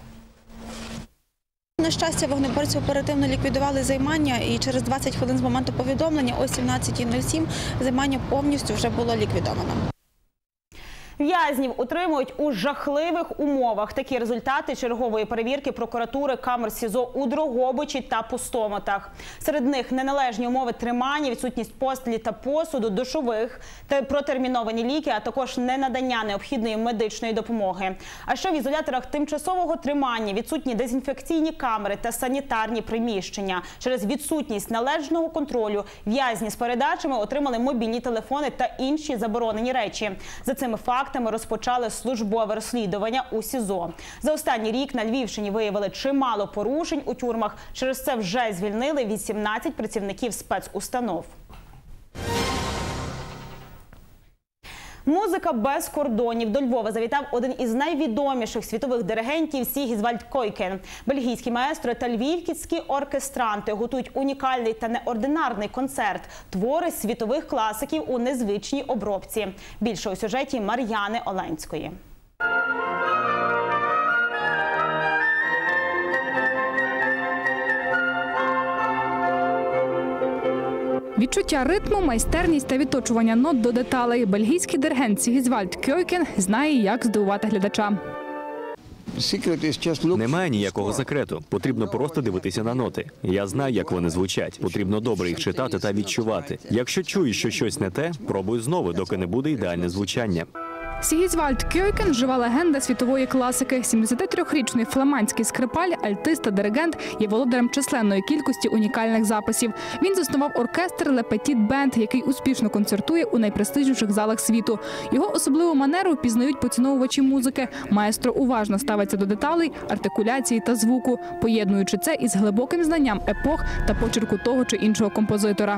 На щастя, вогнеборці оперативно ліквідували займання, і через двадцять хвилин з моменту повідомлення о сімнадцятій нуль сім займання повністю вже було ліквідовано. В'язнів утримують у жахливих умовах. Такі результати чергової перевірки прокуратури камер СІЗО у Дрогобичі та Пустоматах. Серед них неналежні умови тримання, відсутність постелі та посуду, душових, та протерміновані ліки, а також ненадання необхідної медичної допомоги. А ще в ізоляторах тимчасового тримання відсутні дезінфекційні камери та санітарні приміщення. Через відсутність належного контролю в'язні з передачами отримали мобільні телефони та інші заборонені речі. За цими фактами розпочали службове розслідування у СІЗО. За останній рік на Львівщині виявили чимало порушень у тюрмах. Через це вже звільнили вісімнадцять працівників спецустанов. Музика без кордонів. До Львова завітав один із найвідоміших світових диригентів Сігізвальд Койкен. Бельгійські маестро та львівські оркестранти готують унікальний та неординарний концерт. Твори світових класиків у незвичній обробці. Більше у сюжеті Мар'яни Оленської. Відчуття ритму, майстерність та відточування нот до деталей. Бельгійський диригент Сігізвальд Койкен знає, як здивувати глядача. Немає ніякого секрету. Потрібно просто дивитися на ноти. Я знаю, як вони звучать. Потрібно добре їх читати та відчувати. Якщо чуєш, що щось не те, пробуй знову, доки не буде ідеальне звучання. Сігізвальд Койкен – жива легенда світової класики. сімдесятитрирічний фламандський скрипаль, альтист та диригент є володарем численної кількості унікальних записів. Він заснував оркестр «Ле Петіт Бенд», який успішно концертує у найпрестижніших залах світу. Його особливу манеру впізнають поціновувачі музики. Маестро уважно ставиться до деталей, артикуляції та звуку, поєднуючи це із глибоким знанням епох та почерку того чи іншого композитора.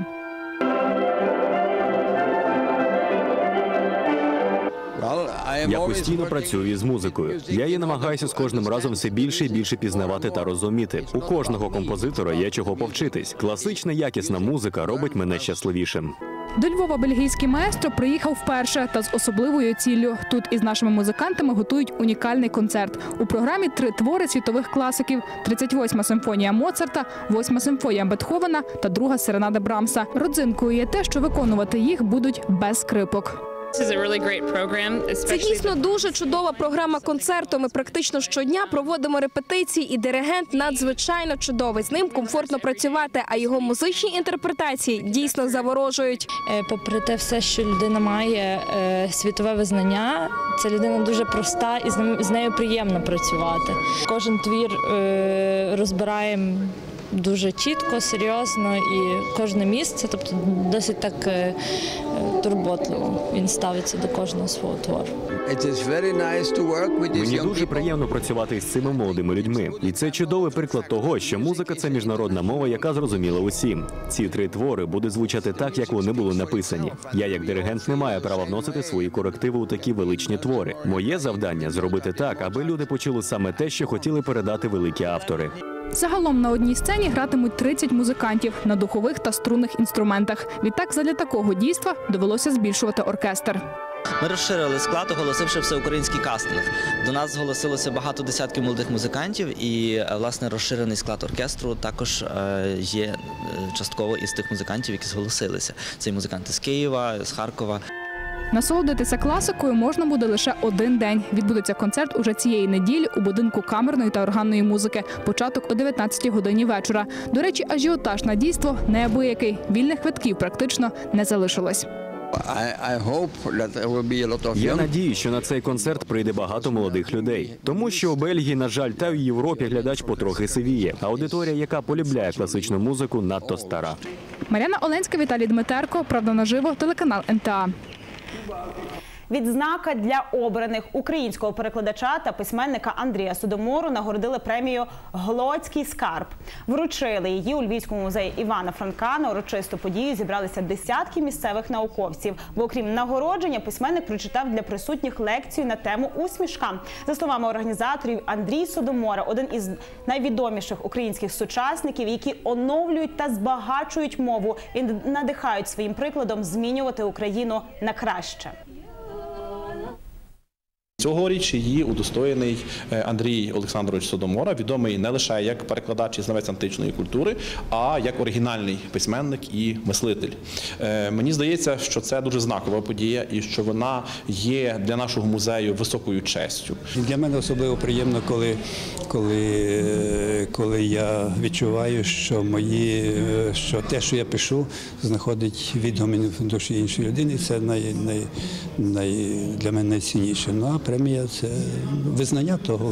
Я постійно працюю із музикою. Я її намагаюся з кожним разом все більше і більше пізнавати та розуміти. У кожного композитора є чого повчитись. Класична якісна музика робить мене щасливішим. До Львова бельгійський маестро приїхав вперше та з особливою ціллю. Тут із нашими музикантами готують унікальний концерт. У програмі три твори світових класиків – тридцять восьма симфонія Моцарта, восьма симфонія Бетховена та друга серенада Брамса. Родзинкою є те, що виконувати їх будуть без скрипок. Це дійсно дуже чудова програма концерту. Ми практично щодня проводимо репетиції, і диригент надзвичайно чудовий. З ним комфортно працювати, а його музичні інтерпретації дійсно заворожують. Попри те все, що людина має світове визнання, ця людина дуже проста і з нею приємно працювати. Кожен твір розбираємо дуже чітко, серйозно і кожне місце, тобто досить так турботливо він ставиться до кожного свого твору. Мені дуже приємно працювати із цими молодими людьми. І це чудовий приклад того, що музика – це міжнародна мова, яка зрозуміла усім. Ці три твори будуть звучати так, як вони були написані. Я, як диригент, не маю права вносити свої корективи у такі величні твори. Моє завдання – зробити так, аби люди почули саме те, що хотіли передати великі автори. Загалом на одній сцені гратимуть тридцять музикантів на духових та струнних інструментах. Відтак, задля такого дійства довелося збільшувати оркестр. Ми розширили склад, оголосивши всеукраїнський кастинг. До нас зголосилося багато десятків молодих музикантів, і, власне, розширений склад оркестру також є частково із тих музикантів, які зголосилися. Це і музиканти з Києва, з Харкова. Насолодитися класикою можна буде лише один день. Відбудеться концерт уже цієї неділі у будинку камерної та органної музики. Початок о дев'ятнадцятій годині вечора. До речі, ажіотаж на дійство неабиякий. Вільних квитків практично не залишилось. Я надію, що на цей концерт прийде багато молодих людей. Тому що у Бельгії, на жаль, та в Європі глядач потрохи сивіє. Аудиторія, яка полюбляє класичну музику, надто стара. Мар'яна Оленська, Віталій Дмитерко. Правда наживо. Телеканал ен те а. Відзнака для обраних. Українського перекладача та письменника Андрія Содомору нагородили премію «Глоцький скарб». Вручили її у Львівському музеї Івана Франка. На урочисту подію зібралися десятки місцевих науковців. Бо окрім нагородження, письменник прочитав для присутніх лекцію на тему «Усмішка». За словами організаторів, Андрій Содомора – один із найвідоміших українських сучасників, які оновлюють та збагачують мову і надихають своїм прикладом змінювати Україну на краще. Цьогоріч її удостоєний Андрій Олександрович Содомора, відомий не лише як перекладач і знавець античної культури, а як оригінальний письменник і мислитель. Мені здається, що це дуже знакова подія і що вона є для нашого музею високою честю. Для мене особливо приємно, коли, коли, коли я відчуваю, що, мої, що те, що я пишу, знаходить відгомін в душі іншої людини. Це най, най, най, для мене найцінніше. Ну, премія – це визнання того.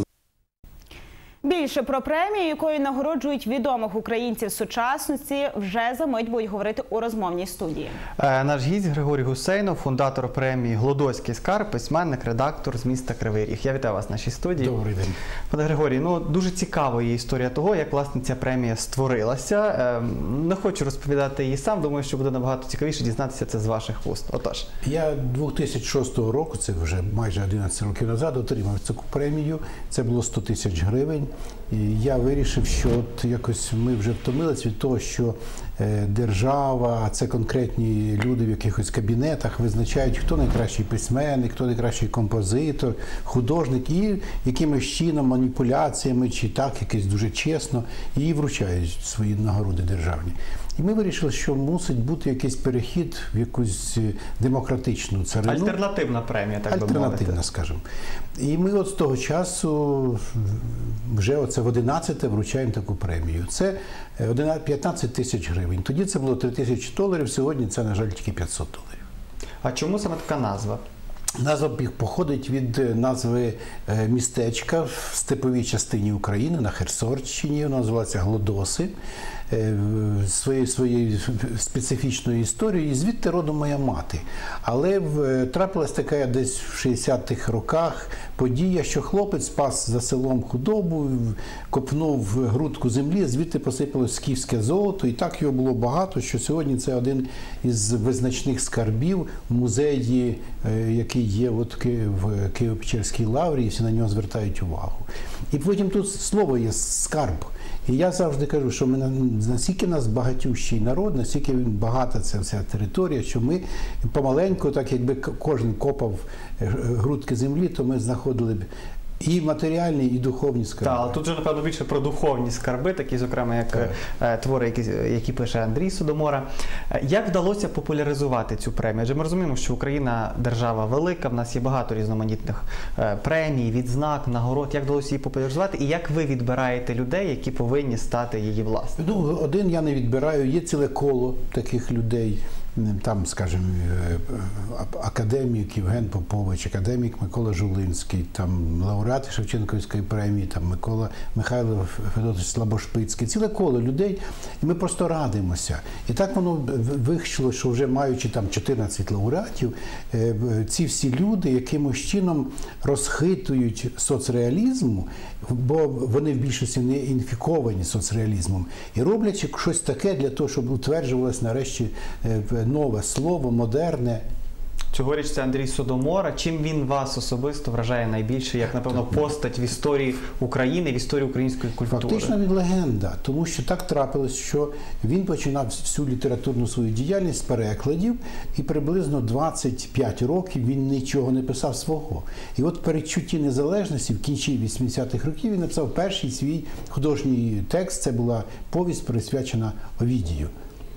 Більше про премію, якою нагороджують відомих українців сучасності, вже за мить будуть говорити у розмовній студії. Е, наш гість Григорій Гусейнов, фундатор премії «Глодоський скарб», письменник, редактор з міста Кривий Ріг. Я вітаю вас в нашій студії. Добрий день. Пане Григорій, ну дуже цікава є історія того, як власне ця премія створилася. Е, не хочу розповідати її сам, думаю, що буде набагато цікавіше дізнатися це з ваших вуст. Отож. Я дві тисячі шостого року, це вже майже одинадцять років назад, отримав цю премію. Це було сто тисяч гривень. І я вирішив, що от якось ми вже втомились від того, що держава, а це конкретні люди в якихось кабінетах визначають, хто найкращий письменник, хто найкращий композитор, художник, і якимось чином, маніпуляціями, чи так, якось дуже чесно, їй вручають свої нагороди державні. І ми вирішили, що мусить бути якийсь перехід в якусь демократичну царину. Альтернативна премія, так би мовити. Альтернативна, скажімо. І ми от з того часу вже оце в одинадцяте вручаємо таку премію. Це п'ятнадцять тисяч гривень. Тоді це було три тисячі доларів, сьогодні це, на жаль, тільки п'ятсот доларів. А чому саме така назва? Назва походить від назви містечка в степовій частині України, на Херсонщині, вона називається Глодоси, своєю своєю специфічною історією, і звідти родом моя мати. Але трапилась така десь в шістдесятих роках подія, що хлопець пас за селом худобу, копнув грудку землі, звідти посипалось скіфське золото, і так його було багато, що сьогодні це один із визначних скарбів в музеї, який є от в Києво-Печерській лаврі, і всі на нього звертають увагу. І потім тут слово є «скарб». І я завжди кажу, що ми настільки нас багатющий народ, настільки багата ця вся територія, що ми помаленьку, так якби кожен копав грудки землі, то ми знаходили б і матеріальні, і духовні скарби. Так, але тут же, напевно, більше про духовні скарби, такі, зокрема, як так. твори, які, які пише Андрій Содомора. Як вдалося популяризувати цю премію? Адже ми розуміємо, що Україна держава велика, в нас є багато різноманітних премій, відзнак, нагород. Як вдалося її популяризувати? І як ви відбираєте людей, які повинні стати її власниками? Ну, один я не відбираю, є ціле коло таких людей. Там, скажімо, академік Євген Попович, академік Микола Жулинський, там лауреати Шевченківської премії, там Микола Михайло Федорович Слабошпицький, ціле коло людей, і ми просто радимося. І так воно вийшло, що вже маючи там чотирнадцять лауреатів, ці всі люди якимось чином розхитують соцреалізму, бо вони в більшості не інфіковані соцреалізмом, і роблять щось таке для того, щоб утверджувалось нарешті нове слово, модерне. Цьогоріч це Андрій Содомора. Чим він вас особисто вражає найбільше, як, напевно, постать в історії України, в історії української культури? Фактично він легенда, тому що так трапилось, що він починав всю літературну свою діяльність з перекладів, і приблизно двадцять п'ять років він нічого не писав свого. І от «Передчутті незалежності» в кінці вісімдесятих років він написав перший свій художній текст, це була повість, присвячена Овідію.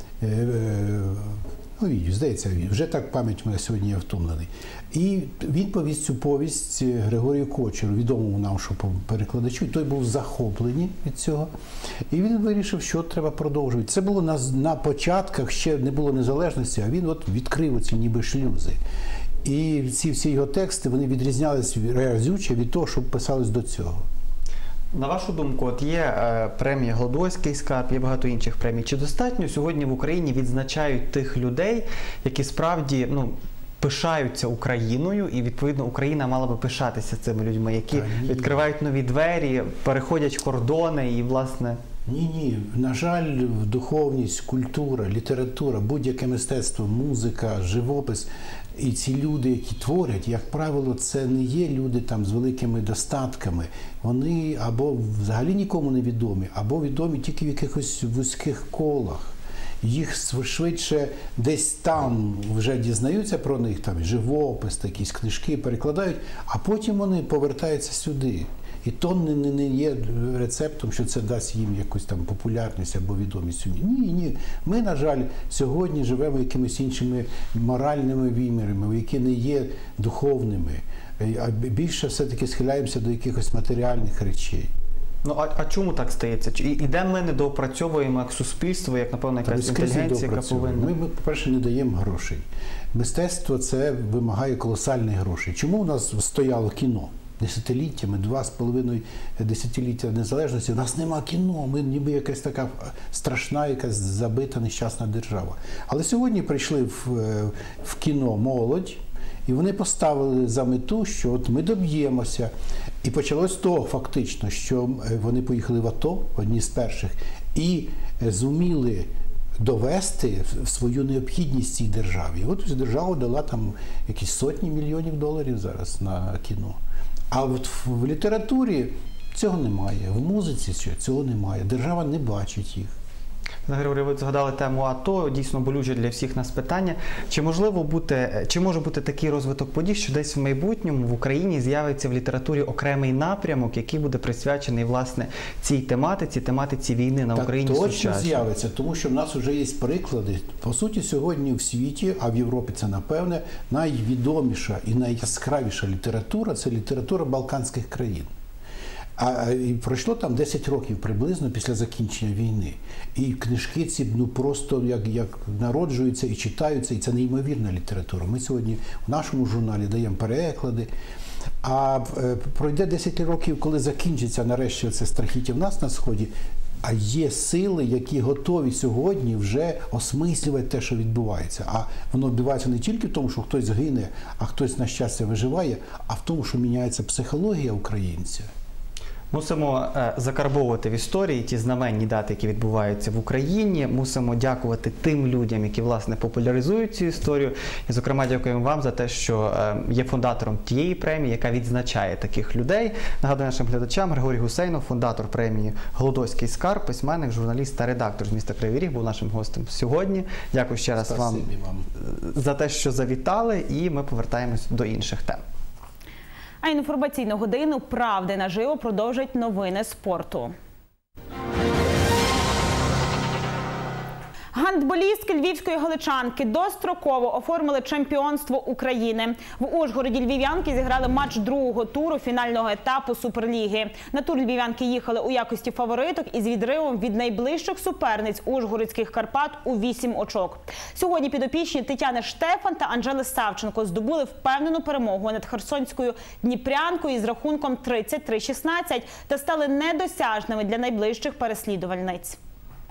Овідію, здається, вже так пам'ять мене сьогодні я втомлений. І він повість цю повість Григорію Кочеру, відомому нашому перекладачу, і той був захоплений від цього. І він вирішив, що треба продовжувати. Це було на, на початках, ще не було незалежності, а він от відкрив оці ніби шлюзи. І ці всі його тексти, вони відрізнялися разюче від того, що писались до цього. На вашу думку, от є е, премія «Глодоський скарб», є багато інших премій. Чи достатньо сьогодні в Україні відзначають тих людей, які справді, ну, пишаються Україною, і, відповідно, Україна мала би пишатися цими людьми, які відкривають нові двері, переходять кордони і, власне... Ні-ні, на жаль, духовність, культура, література, будь-яке мистецтво, музика, живопис і ці люди, які творять, як правило, це не є люди там з великими достатками. Вони або взагалі нікому не відомі, або відомі тільки в якихось вузьких колах. їх швидше десь там вже дізнаються про них, там живопис, якісь книжки перекладають, а потім вони повертаються сюди. І то не, не, не є рецептом, що це дасть їм якусь там популярність або відомість. Ні, ні. Ми, на жаль, сьогодні живемо якимись іншими моральними вимірами, які не є духовними, а більше все-таки схиляємося до якихось матеріальних речей. Ну, а, а чому так стається? І, і де ми не доопрацьовуємо як суспільство, як, напевно, якась інтелігенція, яка повинна? Ми, ми, по-перше, не даємо грошей. Мистецтво – це вимагає колосальних грошей. Чому у нас стояло кіно? Десятиліттями, два з половиною десятиліття незалежності, у нас нема кіно, ми ніби якась така страшна, якась забита, нещасна держава. Але сьогодні прийшли в, в кіно молодь, і вони поставили за мету, що от ми доб'ємося. І почалось з того фактично, що вони поїхали в АТО, одні з перших, і зуміли довести свою необхідність цій державі. От держава дала там якісь сотні мільйонів доларів зараз на кіно. А от в літературі цього немає, в музиці цього немає, держава не бачить їх. Григорій, ви згадали тему АТО, дійсно болюче для всіх нас питання. Чи можливо бути, чи може бути такий розвиток подій, що десь в майбутньому в Україні з'явиться в літературі окремий напрямок, який буде присвячений, власне, цій тематиці, тематиці війни на Україні сучасній? Так, точно з'явиться, тому що в нас вже є приклади. По суті, сьогодні в світі, а в Європі це, напевне, найвідоміша і найяскравіша література – це література балканських країн. А і пройшло там десять років приблизно після закінчення війни. І книжки ці ну, просто як, як народжуються і читаються, і це неймовірна література. Ми сьогодні в нашому журналі даємо переклади. А е, пройде десять років, коли закінчиться нарешті це страхіття в нас на Сході, а є сили, які готові сьогодні вже осмислювати те, що відбувається. А воно відбувається не тільки в тому, що хтось гине, а хтось, на щастя, виживає, а в тому, що міняється психологія українця. Мусимо е, закарбовувати в історії ті знаменні дати, які відбуваються в Україні. Мусимо дякувати тим людям, які, власне, популяризують цю історію. І, зокрема, дякуємо вам за те, що е, є фундатором тієї премії, яка відзначає таких людей. Нагадую нашим глядачам, Григорій Гусейнов, фундатор премії «Голодоцький скарб», письменник, журналіст та редактор з міста Кривий Ріг, був нашим гостем сьогодні. Дякую ще раз вам, вам за те, що завітали, і ми повертаємось до інших тем. А інформаційну годину «Правди наживо» продовжать новини спорту. Гандболістки львівської галичанки достроково оформили чемпіонство України. В Ужгороді львів'янки зіграли матч другого туру фінального етапу Суперліги. На тур львів'янки їхали у якості фавориток із відривом від найближчих суперниць ужгородських Карпат у вісім очок. Сьогодні підопічні Тетяни Штефан та Анжели Савченко здобули впевнену перемогу над херсонською Дніпрянкою із рахунком тридцять три шістнадцять та стали недосяжними для найближчих переслідувальниць.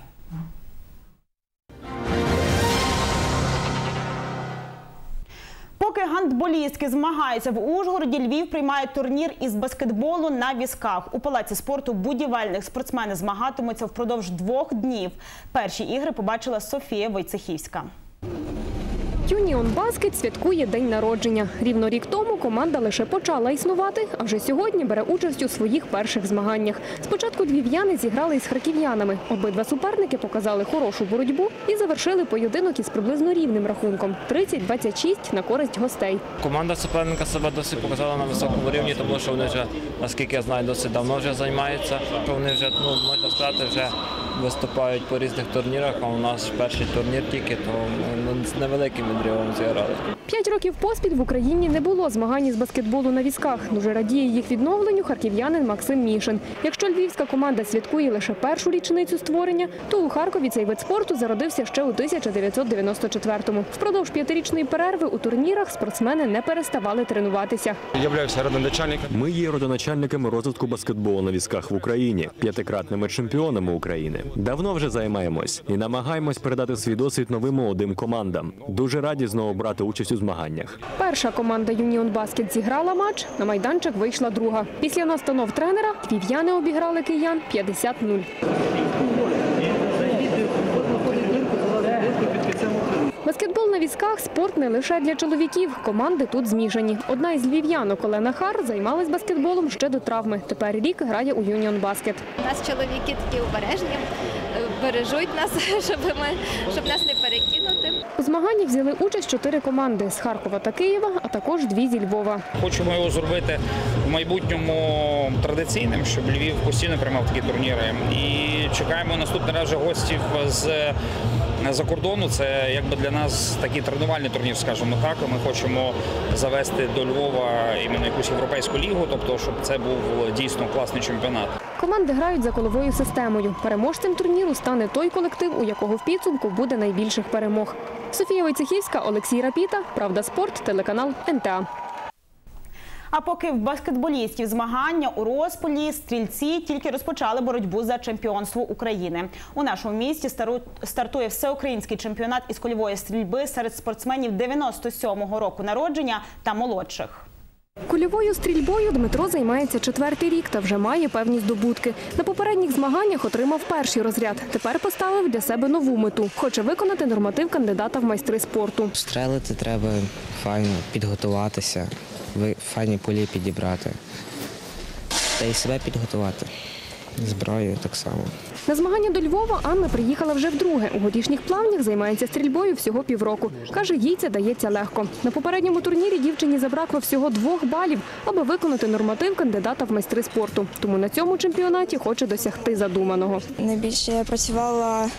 Поки гандболістки змагаються в Ужгороді, Львів приймає турнір із баскетболу на візках. У Палаці спорту будівельних спортсмени змагатимуться впродовж двох днів. Перші ігри побачила Софія Войцехівська. Юніон Баскет святкує день народження. Рівно рік тому команда лише почала існувати, а вже сьогодні бере участь у своїх перших змаганнях. Спочатку львів'яни зіграли із харків'янами. Обидва суперники показали хорошу боротьбу і завершили поєдинок із приблизно рівним рахунком – тридцять двадцять шість на користь гостей. Команда суперника себе досить показала на високому рівні, тому що вони вже, наскільки я знаю, досить давно вже займаються. Вони вже, ну, можна сказати, вже виступають по різних турнірах, а у нас перший турнір тільки, то ми з невеликим відривом зіграли. П'ять років поспіль в Україні не було змагань із баскетболу на візках. Дуже радіє їх відновленню харків'янин Максим Мішин. Якщо львівська команда святкує лише першу річницю створення, то у Харкові цей вид спорту зародився ще у тисяча дев'ятсот дев'яносто четвертому. Впродовж п'ятирічної перерви у турнірах спортсмени не переставали тренуватися. Являюся родоначальником. Ми є родоначальниками розвитку баскетболу на візках в Україні, п'ятикратними чемпіонами України. Давно вже займаємось і намагаємось передати свій досвід новим молодим командам. Дуже раді знову брати участь у змаганнях. Перша команда «Юніон Баскет» зіграла матч, на майданчик вийшла друга. Після настанов тренера львів'яни обіграли киян п'ятдесят нуль. Баскетбол на візках – спорт не лише для чоловіків. Команди тут змішані. Одна із львів'янок Олена Хар займалась баскетболом ще до травми. Тепер рік грає у «Юніон Баскет». У нас чоловіки такі обережні, бережуть нас, щоб, ми, щоб нас не перекинути. У змаганнях взяли участь чотири команди з Харкова та Києва, а також дві зі Львова. Хочемо його зробити в майбутньому традиційним, щоб Львів постійно приймав такі турніри. І чекаємо наступний раз вже гостів з-за кордону. Це якби для нас такий тренувальний турнір, скажімо так. Ми хочемо завести до Львова іменно якусь європейську лігу, тобто щоб це був дійсно класний чемпіонат. Команди грають за коловою системою. Переможцем турніру стане той колектив, у якого в підсумку буде найбільших перемог. Софія Войцехівська, Олексій Рапіта, Правда спорт, телеканал ен те а. А поки в баскетболістів змагання у розпалі, стрільці тільки розпочали боротьбу за чемпіонство України. У нашому місті стартує всеукраїнський чемпіонат із кульової стрільби серед спортсменів дев'яносто сьомого року народження та молодших. Кульовою стрільбою Дмитро займається четвертий рік та вже має певні здобутки. На попередніх змаганнях отримав перший розряд. Тепер поставив для себе нову мету. Хоче виконати норматив кандидата в майстри спорту. Стрелити треба файно, підготуватися, файні пулі підібрати. Та й себе підготувати. Зброю так само. На змагання до Львова Анна приїхала вже вдруге. У горішніх плавнях займається стрільбою всього півроку. Каже, їй це дається легко. На попередньому турнірі дівчині забракло всього двох балів, аби виконати норматив кандидата в майстри спорту. Тому на цьому чемпіонаті хоче досягти задуманого. Найбільше я працювала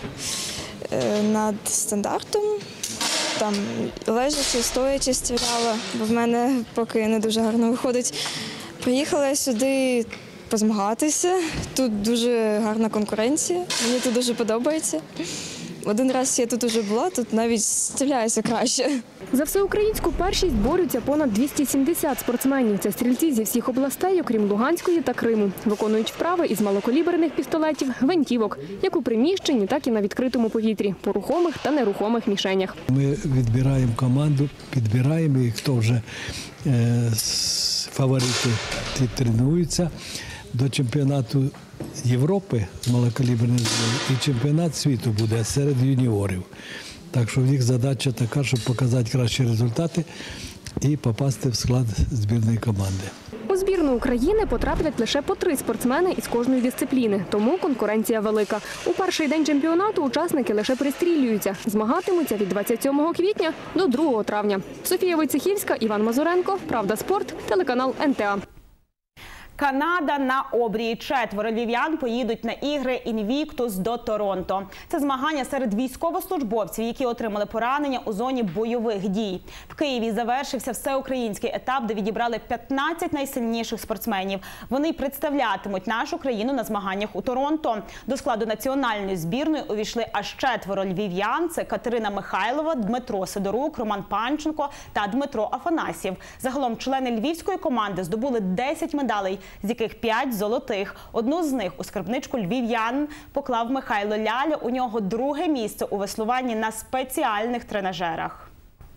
над стандартом. Там лежачи, стоячи стріляла, бо в мене поки не дуже гарно виходить. Приїхала сюди позмагатися. Тут дуже гарна конкуренція, мені тут дуже подобається. Один раз я тут вже була, тут навіть стріляюся краще. За всеукраїнську першість борються понад двісті сімдесят спортсменів. Це стрільці зі всіх областей, окрім Луганської та Криму. Виконують вправи із малокаліберних пістолетів, гвинтівок, як у приміщенні, так і на відкритому повітрі, по рухомих та нерухомих мішенях. Ми відбираємо команду, підбираємо їх, хто вже е, фаворити тренуються до чемпіонату Європи з малокаліберної зброї і чемпіонат світу буде серед юніорів. Так що в них задача така, щоб показати кращі результати і попасти в склад збірної команди. У збірну України потраплять лише по три спортсмени із кожної дисципліни, тому конкуренція велика. У перший день чемпіонату учасники лише пристрілюються. Змагатимуться від двадцять сьомого квітня до другого травня. Софія Войцехівська, Іван Мазуренко, Правда спорт, телеканал ен те а. Канада на обрії. Четверо львів'ян поїдуть на ігри «Інвіктус» до Торонто. Це змагання серед військовослужбовців, які отримали поранення у зоні бойових дій. В Києві завершився всеукраїнський етап, де відібрали п'ятнадцять найсильніших спортсменів. Вони представлятимуть нашу країну на змаганнях у Торонто. До складу національної збірної увійшли аж четверо львів'ян. Це Катерина Михайлова, Дмитро Сидорук, Роман Панченко та Дмитро Афанасьєв. Загалом члени львівської команди здобули десять медалей, з яких п'ять золотих. Одну з них у скарбничку львів'ян поклав Михайло Ляля. У нього друге місце у веслуванні на спеціальних тренажерах.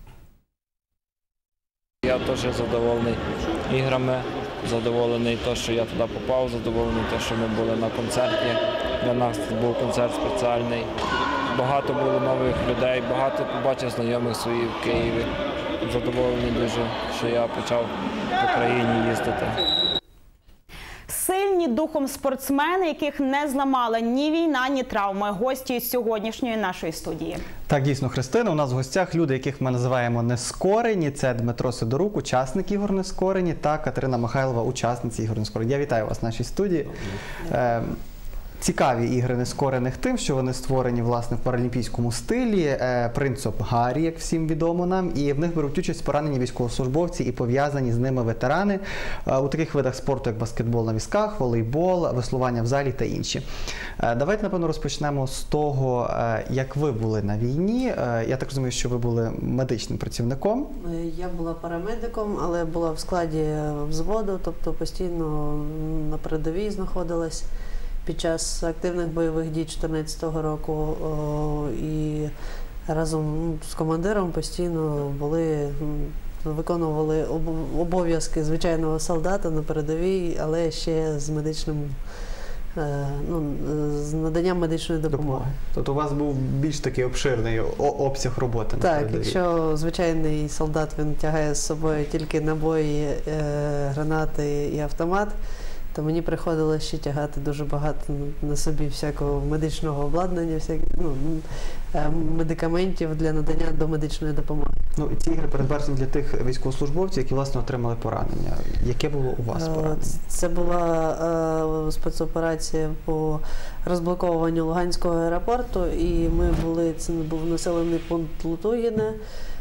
Я теж задоволений іграми, задоволений те, що я туди попав, задоволений те, що ми були на концерті. Для нас був концерт спеціальний. Багато було нових людей, багато побачив знайомих своїх в Києві. Задоволений дуже, що я почав по країні їздити. Сильні духом спортсмени, яких не зламала ні війна, ні травми. Гості сьогоднішньої нашої студії. Так, дійсно, Христина. У нас в гостях люди, яких ми називаємо нескорені. Це Дмитро Сидорук, учасник ігор нескорені, та Катерина Михайлова, учасниця ігор нескорені. Я вітаю вас в нашій студії. Цікаві ігри нескорених тим, що вони створені, власне, в паралімпійському стилі. Принцип Гаррі, як всім відомо нам, і в них беруть участь поранені військовослужбовці і пов'язані з ними ветерани у таких видах спорту, як баскетбол на візках, волейбол, веслування в залі та інші. Давайте, напевно, розпочнемо з того, як ви були на війні. Я так розумію, що ви були медичним працівником. Я була парамедиком, але була в складі взводу, тобто постійно на передовій знаходилась під час активних бойових дій дві тисячі чотирнадцятого року, о, і разом з командиром постійно були, виконували обов'язки звичайного солдата на передовій, але ще з медичним, ну, з наданням медичної допомоги. Тобто у вас був більш такий обширний обсяг роботи на передовій? Так, якщо звичайний солдат, він тягає з собою тільки набої, гранати і автомат, то мені приходилося ще тягати дуже багато на собі всякого медичного обладнання, всяких, ну, медикаментів для надання домедичної допомоги. Ну, ці ігри передбачені для тих військовослужбовців, які, власне, отримали поранення. Яке було у вас поранення? Це була е, спецоперація по розблоковуванню Луганського аеропорту, і ми були, це був населений пункт Лутугіне.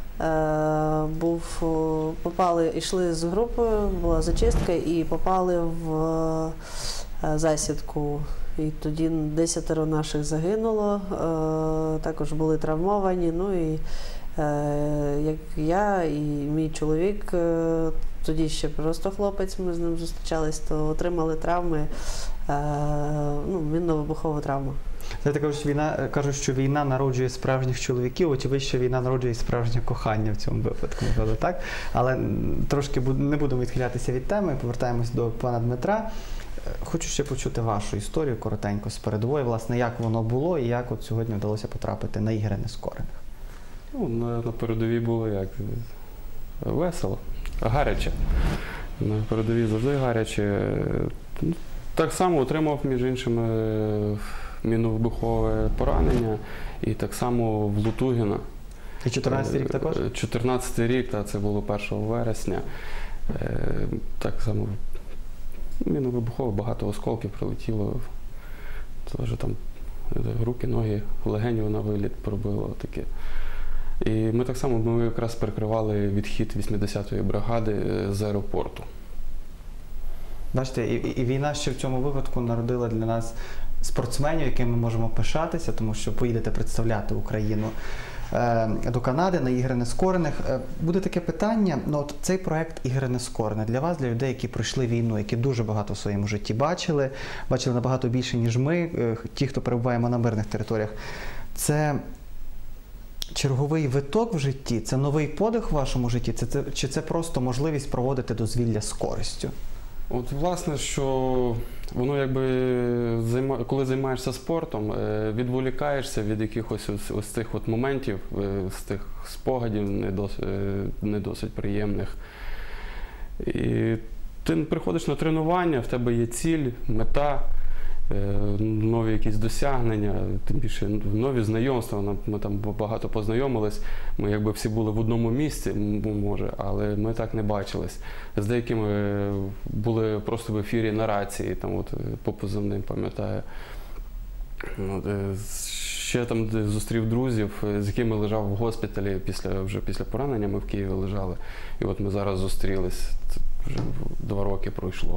Е, був, попали, йшли з групою, була зачистка, і попали в е, засідку. І тоді десятеро наших загинуло, е, також були травмовані. Ну і е, як я і мій чоловік, е, тоді ще просто хлопець, ми з ним зустрічались, то отримали травми, е, ну, мінно-вибухову травму. Знаєте, кажуть, війна, кажуть, що війна народжує справжніх чоловіків, очевидно, що війна народжує справжнє кохання в цьому випадку, можливо, так? Але трошки не будемо відхилятися від теми, повертаємось до пана Дмитра. Хочу ще почути вашу історію коротенько з передової, власне, як воно було і як от сьогодні вдалося потрапити на ігри нескорених. Ну, на, на передовій було як весело, гаряче. На передовій завжди гаряче. Так само отримав, між іншим, мінно-вибухове поранення і так само в Лутугіна. І чотирнадцятий рік також? чотирнадцятий рік, та, це було першого вересня. Так само мінно-вибухове, багато осколків прилетіло. Теж там руки, ноги, легені на виліт пробило таке. І ми так само, ми якраз перекривали відхід вісімдесятої бригади з аеропорту. Бачите, і, і війна ще в цьому випадку народила для нас спортсменів, якими ми можемо пишатися, тому що поїдете представляти Україну е, до Канади на ігри нескорених. Е, буде таке питання, ну от цей проект «Ігри нескорених» для вас, для людей, які пройшли війну, які дуже багато в своєму житті бачили, бачили набагато більше, ніж ми, е, ті, хто перебуваємо на мирних територіях. Це черговий виток в житті, це новий подих в вашому житті, це, це, чи це просто можливість проводити дозвілля з користю? От, власне, що воно якби, коли займаєшся спортом, відволікаєшся від якихось ось, ось цих от моментів, з тих спогадів не досить, не досить приємних. І ти приходиш на тренування, в тебе є ціль, мета, нові якісь досягнення, тим більше нові знайомства. Ми там багато познайомились, ми якби всі були в одному місці, може, але ми так не бачились. З деякими були просто в ефірі на рації, там от по позивним, пам'ятаю. Ще там зустрів друзів, з якими лежав в госпіталі після, вже після поранення, ми в Києві лежали. І от ми зараз зустрілись, вже два роки пройшло.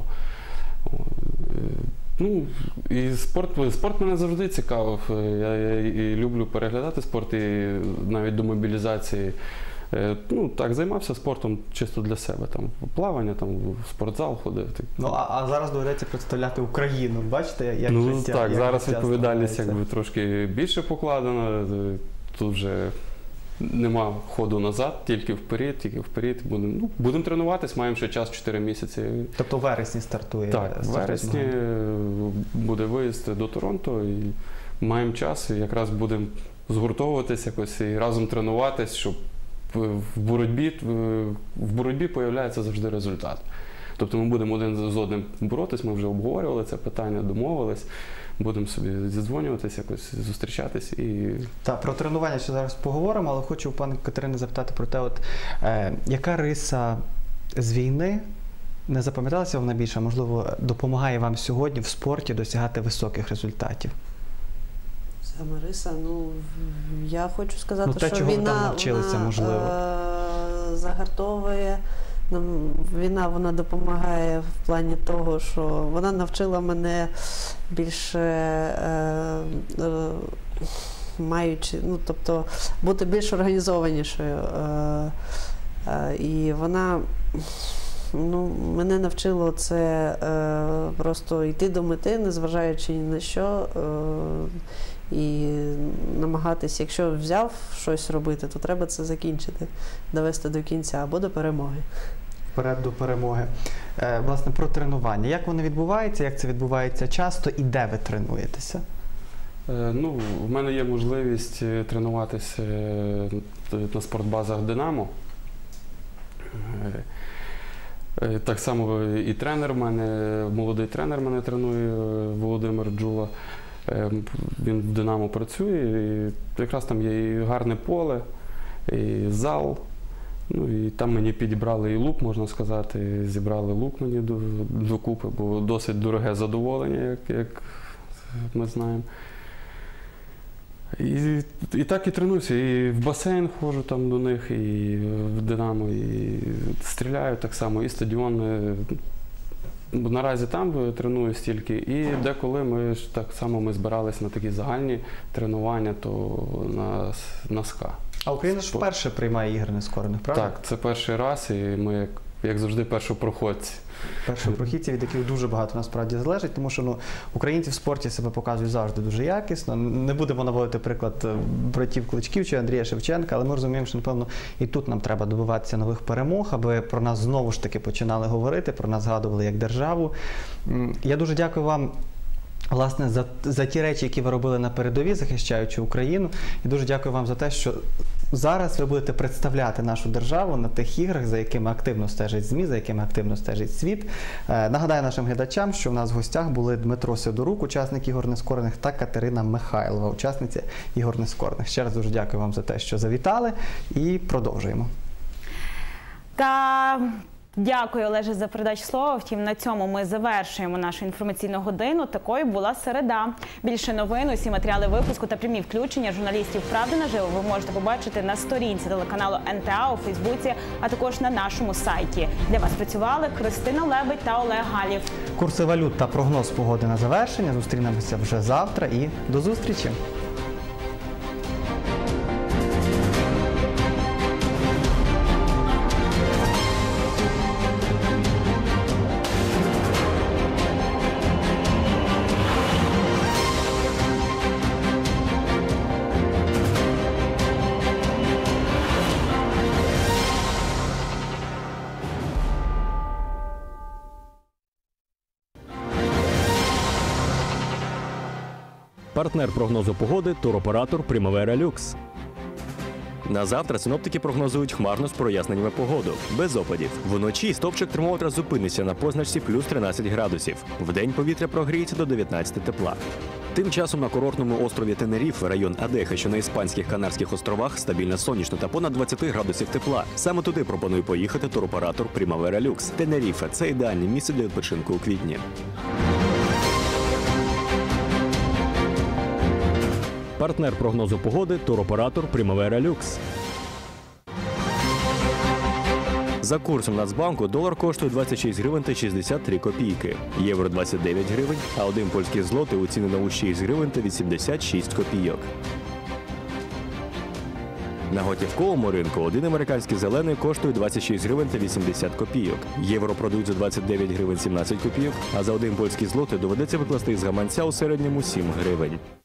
Ну, і спорт, спорт мене завжди цікавив. Я, я і люблю переглядати спорт, і навіть до мобілізації. Ну, так, займався спортом чисто для себе. Там, плавання, там, в спортзал ходив. Ну, а, а зараз доведеться представляти Україну. Бачите, як ну, життя? Так, як зараз життя відповідальність якби, трошки більше покладена. Тут вже нема ходу назад, тільки вперед, тільки вперед. Будемо ну, будем тренуватись, маємо ще час чотири місяці. Тобто в вересні стартує? Так, в вересні буде виїзд до Торонто і маємо час, і якраз будемо згуртовуватись якось і разом тренуватись, щоб в боротьбі, в боротьбі появляється завжди результат. Тобто ми будемо один з одним боротись, ми вже обговорювали це питання, домовились. Будемо собі зідзвонюватися, якось зустрічатись і... Так, про тренування ще зараз поговоримо, але хочу у пані Катерини запитати про те, от, е, яка риса з війни не запам'яталася вона більше, можливо, допомагає вам сьогодні в спорті досягати високих результатів? Саме риса, ну, я хочу сказати, ну, те, що чого війна, ви там навчилися, вона, можливо. Е, загартовує. Нам війна, вона допомагає в плані того, що вона навчила мене більше е, е, маючи, ну, тобто бути більш організованішою. Е, е, і вона ну, мене навчило це е, просто йти до мети, незважаючи ні на що. Е, і намагатись, якщо взяв щось робити, то треба це закінчити, довести до кінця або до перемоги. Вперед до перемоги. Е, власне, про тренування. Як воно відбувається, як це відбувається часто і де ви тренуєтеся? Е, ну, в мене є можливість тренуватися на спортбазах «Динамо». Е, Так само і тренер в мене, молодий тренер мене тренує, Володимир Джула. Він в «Динамо» працює, і якраз там є і гарне поле, і зал. Ну, і там мені підібрали і лук, можна сказати, зібрали лук мені докупи, бо досить дороге задоволення, як, як ми знаємо. І, і так і тренуюся, і в басейн ходжу там до них, і в «Динамо», і стріляю так само, і стадіон. Бо наразі там тренуюсь тільки, і деколи ми ж так само ми збиралися на такі загальні тренування, то на, на СКА. А Україна ж вперше приймає ігри нескорених, правда? Так, це перший раз, і ми, як, як завжди, першопроходці. Першопроходці, від яких дуже багато насправді залежить, тому що ну, українці в спорті себе показують завжди дуже якісно. Не будемо наводити приклад братів Кличків чи Андрія Шевченка, але ми розуміємо, що, напевно, і тут нам треба добиватися нових перемог, аби про нас знову ж таки починали говорити, про нас згадували як державу. Я дуже дякую вам, власне, за, за ті речі, які ви робили на передовій, захищаючи Україну. І дуже дякую вам за те, що зараз ви будете представляти нашу державу на тих іграх, за якими активно стежить ЗМІ, за якими активно стежить світ. Е, нагадаю нашим глядачам, що в нас в гостях були Дмитро Сидорук, учасник ігор нескорених, та Катерина Михайлова, учасниця ігор нескорених. Ще раз дуже дякую вам за те, що завітали, і продовжуємо. Та... Дякую, Олеже, за передачу слова. Втім, на цьому ми завершуємо нашу інформаційну годину. Такою була середа. Більше новин, усі матеріали випуску та прямі включення журналістів «Правди наживо» ви можете побачити на сторінці телеканалу ен те а у Фейсбуці, а також на нашому сайті. Для вас працювали Христина Лебедь та Олег Галів. Курси валют та прогноз погоди на завершення. Зустрінемося вже завтра і до зустрічі! Партнер прогнозу погоди – туроператор «Примавера Люкс». На завтра синоптики прогнозують хмарно з проясненнями погоду, без опадів. Вночі стовпчик термометра зупиниться на позначці плюс тринадцять градусів. Вдень повітря прогріється до дев'ятнадцяти тепла. Тим часом на курортному острові Тенеріф, район Адеха, що на Іспанських Канарських островах, стабільно сонячно та понад двадцять градусів тепла. Саме туди пропонує поїхати туроператор «Примавера Люкс». Тенеріфе – це ідеальне місце для відпочинку у квітні. Партнер прогнозу погоди – туроператор «Примавера Люкс». За курсом Нацбанку долар коштує двадцять шість гривень та шістдесят три копійки, євро – двадцять дев'ять гривень, а один польський злотий оцінено у шість гривень та вісімдесят шість копійок. На готівковому ринку один американський зелений коштує двадцять шість гривень та вісімдесят копійок. Євро продають за двадцять дев'ять гривень сімнадцять копійок, а за один польський злотий доведеться викласти із гаманця у середньому сім гривень.